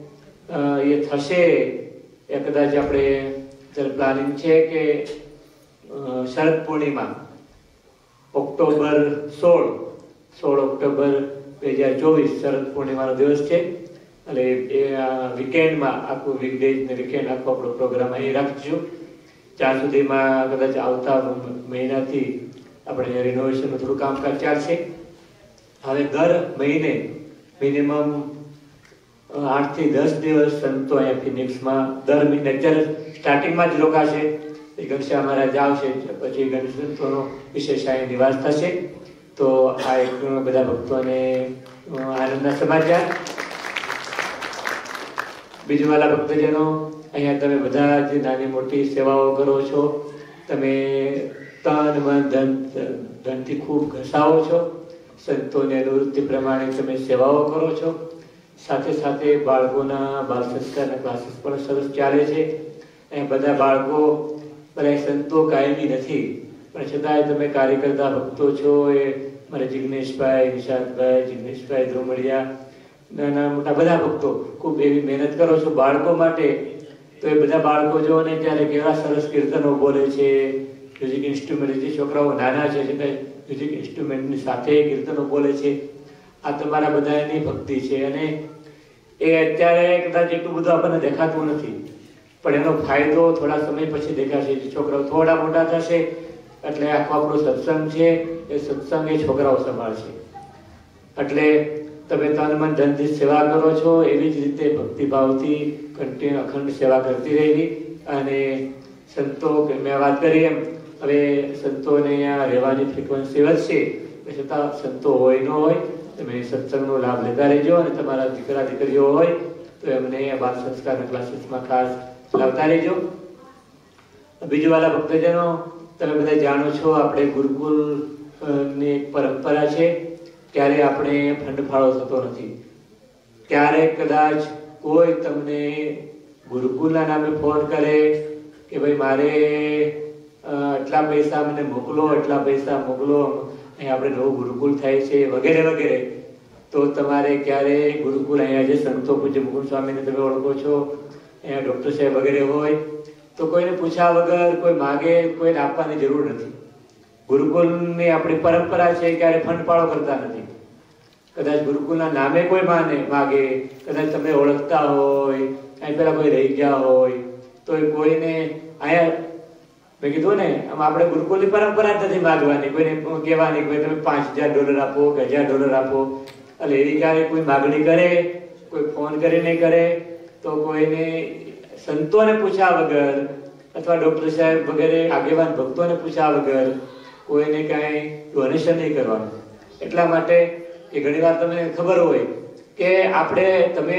એ થશે એ કદાચ આપણે પ્લાનિંગ છે કે શરદ પૂર્ણિમા ઓક્ટોબર 16 ઓક્ટોબર 2024 શરદ પૂર્ણિમાનો દિવસ છે. એટલે એ વીકેન્ડમાં આખું વીકડેઝ ને વીકેન્ડ આખો આપણો પ્રોગ્રામ અહીં રાખીશું. ત્યાં સુધીમાં કદાચ આવતા મહિનાથી આપણે રિનોવેશનનું થોડું કામકાજ ચાલશે. હવે દર મહિને મિનિમમ 8 થી 10 દિવસ સંતો અહીંયા ફિનિક્સમાં દર મહિને અત્યારે સ્ટાર્ટિંગમાં જ રોકાશે. ઘનશ્યામ મહારાજ આવશે પછી ગણેશ સંતોનો વિશેષ અહીં નિવાસ થશે. તો આ એક બધા ભક્તોને આનંદના સમાચાર. બીજું વાલા ભક્તજનો, અહીંયા તમે બધા જે નાની મોટી સેવાઓ કરો છો, તમે તન મન ધનથી ખૂબ ઘસાવો છો, સંતોની અનુવૃત્તિ પ્રમાણે તમે સેવાઓ કરો છો. સાથે સાથે બાળકોના બાળ સંસ્કારના ક્લાસીસ પણ સરસ ચાલે છે. અહીં બધા બાળકો, બધા સંતો કાયમી નથી, પણ છતાંય તમે કાર્યકર્તા ભક્તો છો. એ મારે જિગ્નેશભાઈ, નિશાંતભાઈ, જિગ્નેશભાઈ ધ્રુમડિયા, નાના મોટા બધા ભક્તો ખૂબ એવી મહેનત કરો છો બાળકો માટે. તો એ બધા બાળકો જો ને ત્યારે કેવા સરસ કીર્તનો બોલે છે. મ્યુઝિક ઇન્સ્ટ્રુમેન્ટ, જે છોકરાઓ નાના છે છતાં મ્યુઝિક ઇન્સ્ટ્રુમેન્ટની સાથે કીર્તનો બોલે છે. આ તમારા બધાની ભક્તિ છે અને એ અત્યારે કદાચ એટલું બધું આપણને દેખાતું નથી, પણ એનો ફાયદો થોડા સમય પછી દેખાશે. છોકરાઓ થોડા મોટા થશે એટલે આખો આપણો સત્સંગ છે એ સત્સંગ એ છોકરાઓ સંભાળશે. એટલે તમે તન મન ધનથી સેવા કરો છો, એવી જ રીતે ભક્તિભાવથી કન્ટિન્યુ અખંડ સેવા કરતી રહેવી. અને સંતો મેં વાત કરી એમ હવે સંતોને અહીંયા રહેવાની ફ્રીક્વન્સી વધશે, છતાં સંતો હોય ન હોય તમે સત્સંગનો લાભ લેતા રહેજો, અને તમારા દીકરા દીકરીઓ હોય તો એમને બાલ સંસ્કારના ક્લાસીસમાં ખાસ લાવતા રહેજો. બીજું વાલા ભક્તજનો, તમે બધા જાણો છો આપણે ગુરુકુલ ની એક પરંપરા છે. ક્યારે આપણે ફંડ ફાળો થતો નથી. ક્યારેક કદાચ કોઈ તમને ગુરુકુલના નામે ફોન કરે કે ભાઈ મારે આટલા પૈસા મને મોકલો, એટલા પૈસા મોકલો, અહીં આપણે નવું ગુરુકુલ થાય છે વગેરે વગેરે, તો તમારે ક્યારે ગુરુકુલ અહીંયા જે સંતો પૂજ્ય મુકુંદ સ્વામીને તમે ઓળખો છો, અહીંયા ડૉક્ટર સાહેબ વગેરે હોય, તો કોઈને પૂછ્યા વગર કોઈ માગે કોઈને આપવાની જરૂર નથી. ગુરુકુલની આપણી પરંપરા છે, ક્યારે ફંડ ફાળો કરતા નથી. કદાચ ગુરુકુલના નામે કોઈ માગે, કદાચ તમને ઓળખતા હોય, અહીં પેલા કોઈ રહી ગયા હોય, તો કોઈને અહીંયા મેં કીધું ને, આમ આપણે ગુરુકુલની પરંપરા જ નથી માગવાની, કોઈને કહેવાની કોઈ તમે $5000 આપો કે $1000 આપો. એટલે એવી ક્યારે કોઈ માગણી કરે, કોઈ ફોન કરીને કરે, તો કોઈને સંતોને પૂછ્યા વગર અથવા ડૉક્ટર સાહેબ વગેરે આગેવાન ભક્તોને પૂછ્યા વગર કોઈને કાંઈ ડોનેશન નહીં કરવાનું. એટલા માટે એ ઘણીવાર તમને ખબર હોય કે આપણે તમે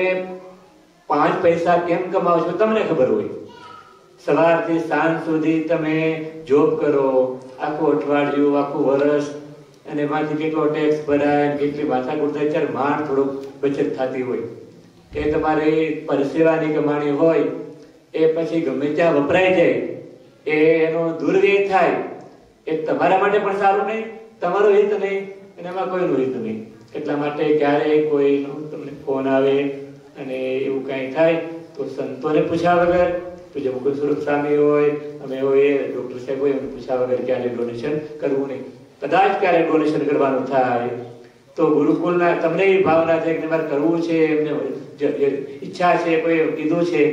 5 પૈસા કેમ કમાવો છો તમને ખબર હોય. સવારથી સાંજ સુધી તમે જોબ કરો, આખું અઠવાડિયું, આખું વર્ષ, અને એમાંથી કેટલો ટેક્સ ભરાય, કેટલી માથાકૂટ થાય, ત્યારે માંડ થોડોક બચત થતી હોય. એ તમારી પરસેવાની કમાણી હોય, એ પછી ગમે ત્યાં વપરાઈ જાય, એનો દુર્વ્યય થાય, એ તમારા માટે પણ સારું નહીં, તમારું હિત નહીં, અને એમાં કોઈનું હિત નહીં. એટલા માટે ક્યારેય કોઈનો તમને ફોન આવે અને એવું કાંઈ થાય તો સંતોને પૂછ્યા વગર, પૂજ્ય મુકુંદ સ્વરૂપ સ્વામી હોય, અમે હોય, ડૉક્ટર સાહેબ હોય, એમને પૂછ્યા વગર ક્યારેય ડોનેશન કરવું નહીં. કદાચ ક્યારેય ડોનેશન કરવાનું થાય તો ગુરુકુલના તમને એ ભાવના છે કે મારે કરવું છે, એમને ઈચ્છા છે, કોઈ કીધું છે,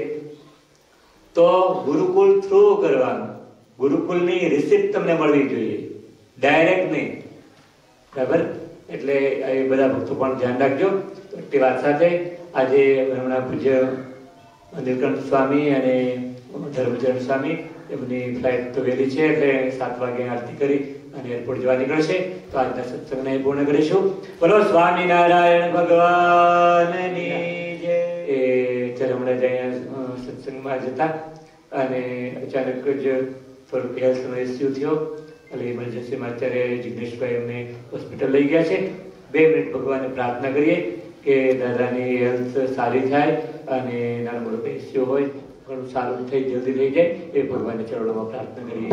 તો ગુરુકુલ થ્રુ કરવાનું. ગુરુકુલની રિસિપ્ટ તમને મળવી જોઈએ, ડાયરેક્ટ નહીં. બરાબર? એટલે એ બધા ભક્તો પણ ધ્યાન રાખજો. એટલી વાત સાથે આજે હમણાં પૂજ્ય નીલકંઠ સ્વામી અને ધર્મચરણ સ્વામી એમની ફ્લાઇટ તો વહેલી છે, એટલે 7 વાગે આરતી કરી અને એરપોર્ટ જવા નીકળશે. તો આજના સત્સંગને પૂર્ણ કરીશું. બોલો સ્વામિનારાયણ ભગવાનની જય. એ જ્યારે હમણાં અહીંયા સત્સંગમાં જતા અને અચાનક જ થોડુંક હેલ્થનો ઇસ્યુ થયો, એટલે ઇમરજન્સીમાં અત્યારે જિગ્નેશભાઈ અમને હોસ્પિટલ લઈ ગયા છે. 2 મિનિટ ભગવાનને પ્રાર્થના કરીએ કે દાદાની હેલ્થ સારી થાય અને નાનો મોટો ઇસ્યુ હોય ઘણું સારું થઈ જલ્દી થઈ જાય, એ ભગવાનને ચરણોમાં પ્રાર્થના કરીએ.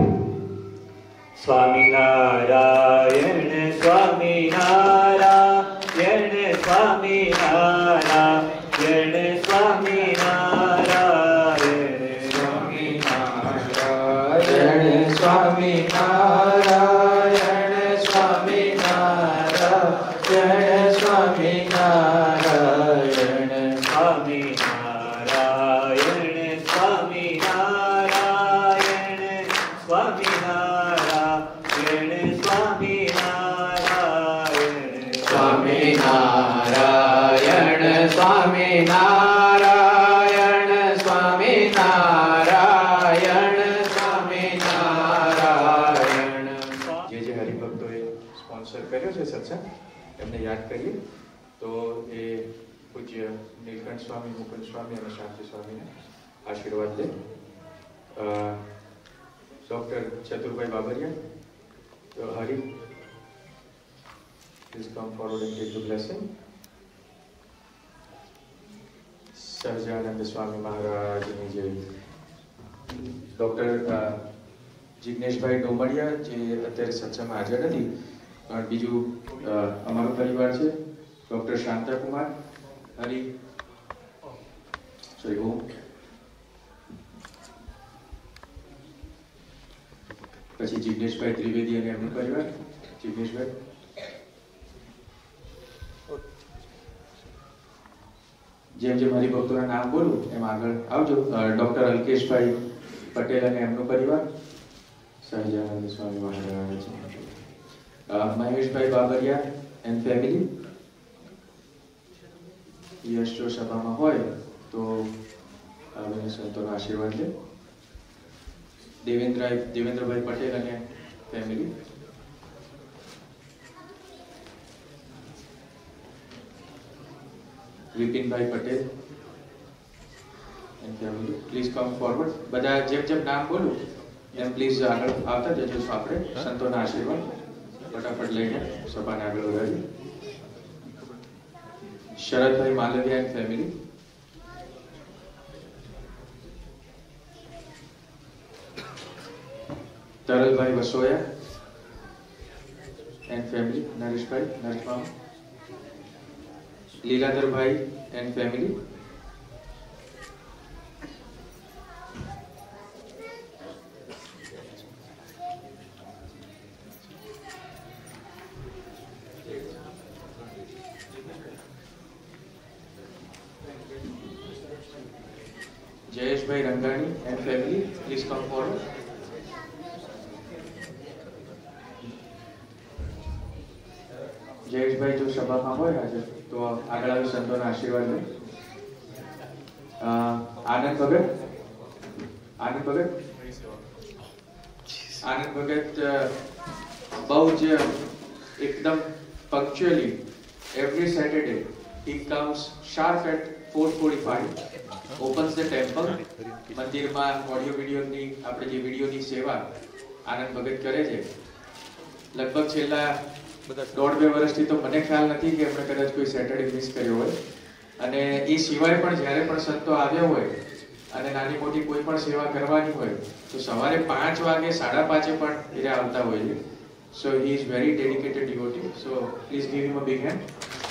સ્વામિનારાયણ સ્વામિનારાયણ સ્વામિનારાયણ સ્વામિનારાયણ સ્વામિનારાયણ સ્વામિનારાયણ સ્વામિનારાયણ સ્વામિનારાયણ સ્વામિનારાયણ સ્વામિનારાયણ સ્વામિનારાયણ સ્વામિનારાયણ સ્વામિનારાયણ સ્વામિનારાયણ. જે હરિભક્તોએ સ્પોન્સર કર્યો છે સત્સંગ, એમને યાદ કરીએ તો એ પૂજ્ય નીલકંઠ સ્વામી, મુકુંદ સ્વામી અને શાંતિ સ્વામીને આશીર્વાદ લે. ડૉક્ટર ચતુરભાઈ બાબરિયા, તો Hari please come forward and take the blessing. Sahajanand Swami મહારાજની જય. ડૉક્ટર જિગ્નેશભાઈ ડોમડિયા જે અત્યારે સત્સંગમાં હાજર નથી, પણ બીજું અમારો પરિવાર છે. ડૉક્ટર શાંતાકુમાર હરિ સોરી ઓમ, પછી જિગ્નેશભાઈ ત્રિવેદી અને એમનો પરિવાર. જિગ્નેશભાઈ જેમ જેમ હરિભક્તોના નામ બોલું એમ આગળ આવજો. ડૉક્ટર અલ્કેશભાઈ પટેલ અને એમનો પરિવાર. સહજાનંદ સ્વામી મહારાજ. મહેશભાઈ બાબરિયા એન્ડ ફેમિલી. યશ જો સભામાં હોય તો બંને સંતોનો આશીર્વાદ લે. દેવેન્દ્રભાઈ પટેલ અને ફેમિલી. વિપિનભાઈ Patel and family. Please come forward. બધા જેમ નામ બોલું એમ પ્લીઝ આગળ આવતા જજો. આપણે સંતોના આશીર્વાદ ફટાફટ લઈને સભાને આગળ વધારીએ. શરદભાઈ માલવિયા એન્ડ ફેમિલી. तरलभाई वसोया एंड फैमिली. नरेश मामा. Liladhar bhai and family. Jayesh bhai Rangani and family. Please come forward. જયેશભાઈ જો સભામાં હોય આજે તો આગળ આવી સંતોના આશીર્વાદ લે. આનંદ ભગત બહુ જ એકદમ punctually every Saturday he comes sharp at 4:45 opens the temple. મંદિરમાં ઓડિયો વિડિયોની આપણે જે વિડિયોની સેવા આનંદ ભગત કરે છે. લગભગ છેલ્લા 1.5-2 વર્ષથી તો મને ખ્યાલ નથી કે આપણે કદાચ કોઈ સેટરડે મિસ કર્યો હોય. અને એ સિવાય પણ જ્યારે પણ સંતો આવ્યા હોય અને નાની મોટી કોઈ પણ સેવા કરવાની હોય તો સવારે 5 વાગે 5:30 પણ એ આવતા હોય છે. So he is very dedicated devotee. So please give him a big hand.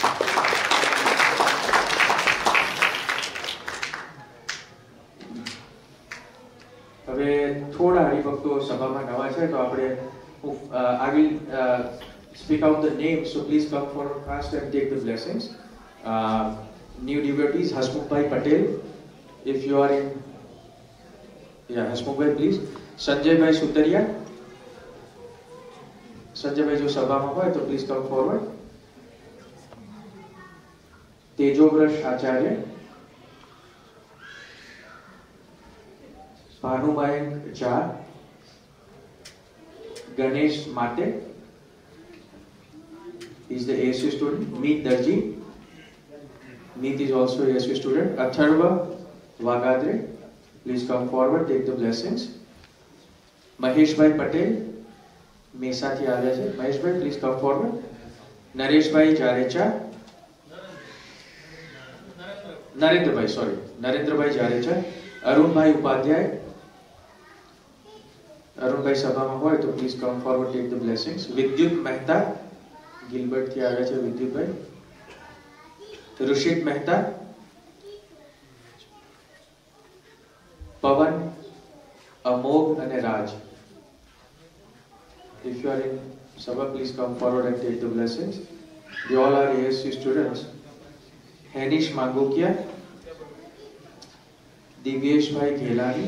હવે થોડા હરિભક્તો સભામાં નવા છે તો આપણે I will speak out the names, so please come forward fast and take the blessings. New devotees, Hasmukh Patel, if you are in, Hasmukh please. Sanjay Bhai Sutaria. Sanjay Bhai jo sabha mein hoy to please come forward. Tejovrash Acharya. Bhanubai Jha. Ganesh Mate. He is the ASU student. Meet Darji. Meet is also ASU student. Atharva Vagadre. Please come forward, take the blessings. Mahesh Bhai Patel. Mesa thi aaya hai. Mahesh Bhai, please come forward. Naresh Bhai Jarecha. Narendra Bhai Jarecha. Arun Bhai Upadhyay. Arun Bhai sabha mein hoy to please come forward, take the blessings. Vidyut Mehta. Gilbert થી આવ્યા છે વિદ્યુતભાઈ. ઋષિત મહેતા. પવન, અમોઘ અને રાજ. If you are in Sabha, please come forward and take the blessings. We all are ASU students. Henish Mangokia. Divyesh ભાઈ ઘેલાની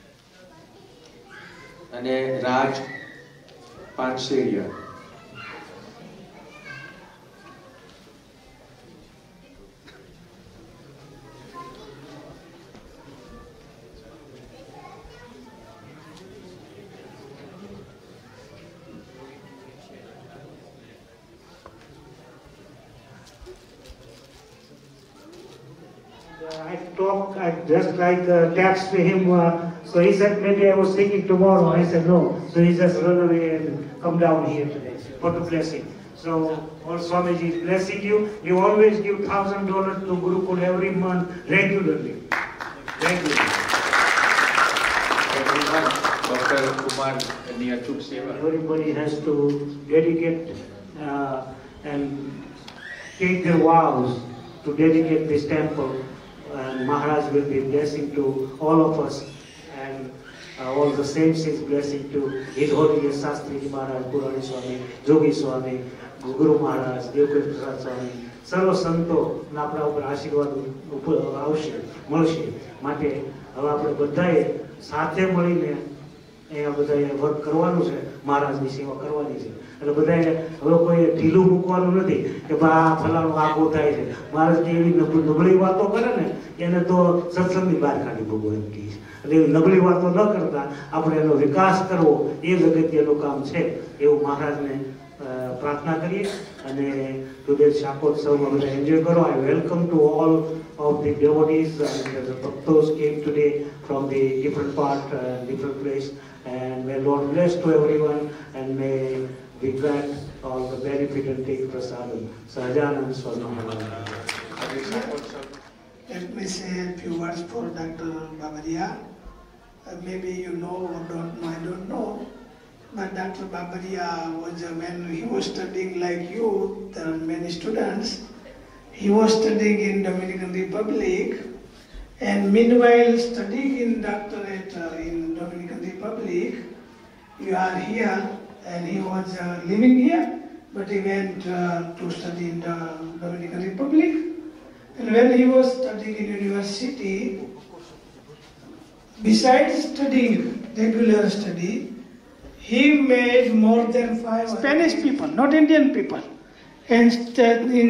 અને રાજ પાંચસેરિયા. I just like text to him, so he said maybe I was thinking tomorrow. I said no, so he just run away and come down here today for the blessing. So all Swamiji is blessing you. You always give $1,000 to Gurukul every month regularly. Thank you. Dr. Kumar Niyachuk Seva. Everybody has to dedicate and take their vows to dedicate this temple. And Maharaj will be blessing to all of us, and all the saints is blessing to Hidhoriya Shastri Maharaj, Purani Swami, Jogi Swami, Guru Maharaj, Devkir Prasad Swami, સર્વ સંતો આપણા ઉપર આશીર્વાદ આવશે મળશે. માટે હવે આપણે બધાએ સાથે મળીને અહીંયા બધાએ વર્ક કરવાનું છે, મહારાજની સેવા કરવાની છે. એટલે બધાએ હવે કોઈ ઢીલું મૂકવાનું નથી કે બા ફલાણું આગું થાય છે. મહારાજ કે એવી નબળી વાતો કરે ને એને તો સત્સંગની બહાર કાઢી મૂકો એમ કહે છે. એટલે એવી નબળી વાતો ન કરતા આપણે એનો વિકાસ કરવો એ જ અગત્યનું કામ છે એવું મહારાજને પ્રાર્થના કરીએ. અને ટુડે શાકોત્સવમાં બધા એન્જોય કરો. I welcome to all of the devotees and the bhaktos came today from the different part, different place, and may Lord bless to everyone and may we grant all the benefit and take prasadam. Sahajanand Swami Maharaj. Let me say a few words for Dr. Babaria. Maybe you know or don't know, I don't know. But Dr. Babaria was, when he was studying like you, there are many students, he was studying in Dominican Republic, and meanwhile studying in doctorate in Dominican Republic, you are here, and he was living here, but he went to study in the Dominican Republic. And when he was studying in university, besides studying regular study, he made more than 5 Spanish people, not Indian people. And in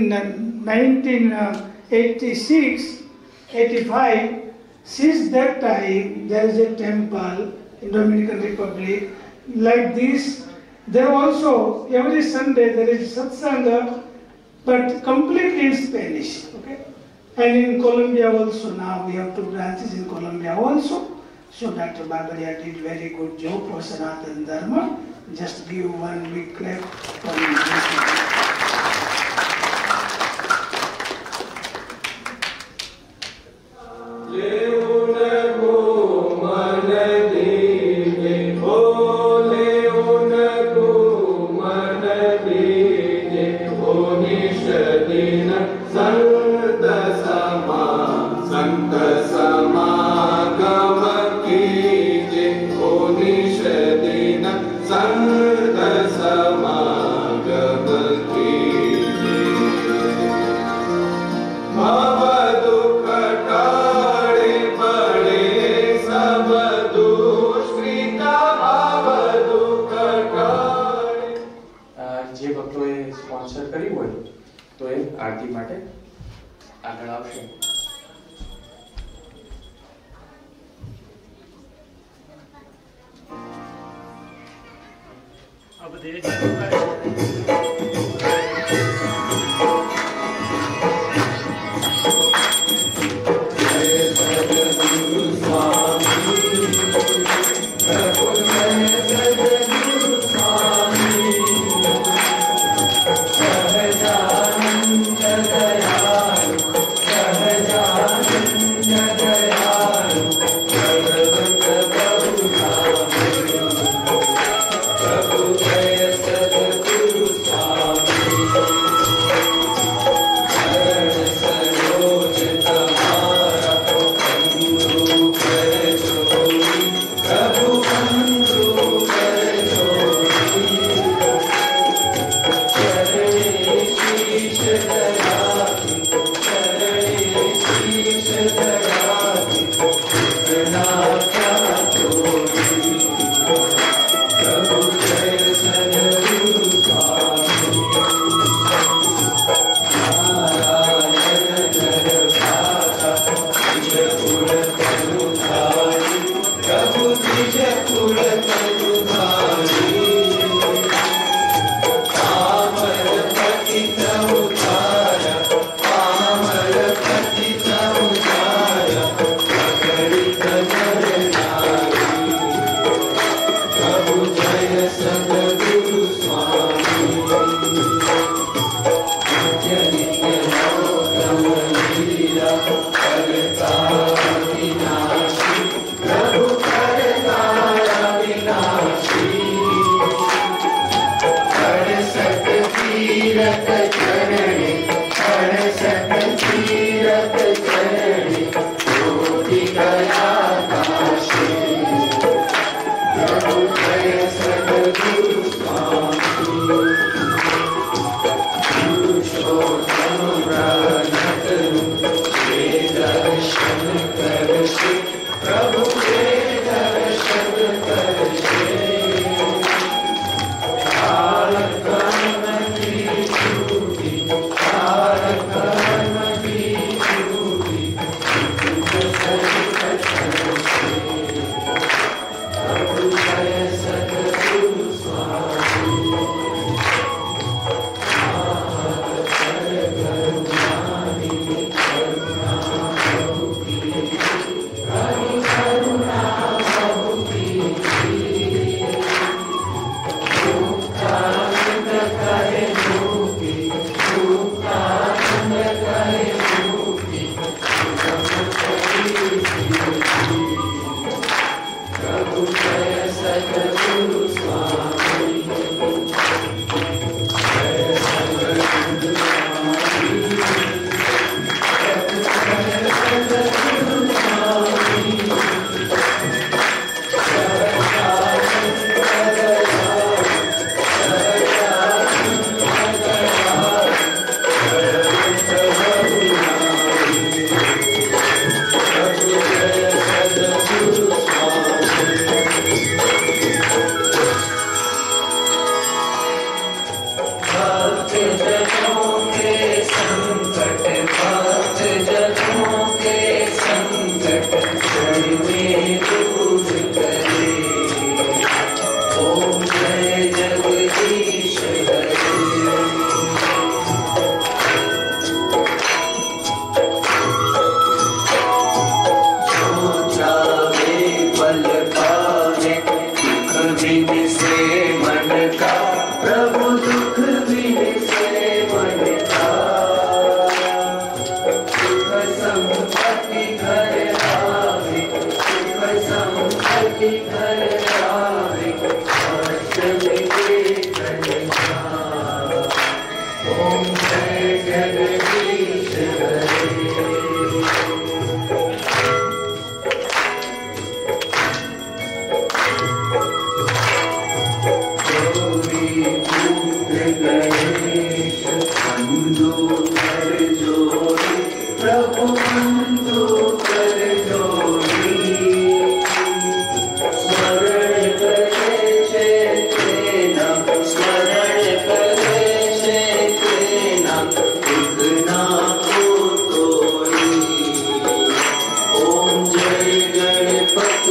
1986, 85, since that time, there is a temple in Dominican Republic like this. There also, every Sunday, there is satsanga, but completely in Spanish. Okay? And in Colombia also, now we have 2 branches in Colombia also. So Dr. Babaria did very good job for Sanatana Dharma. Just give one big clap for him. Prabhu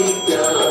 नित्य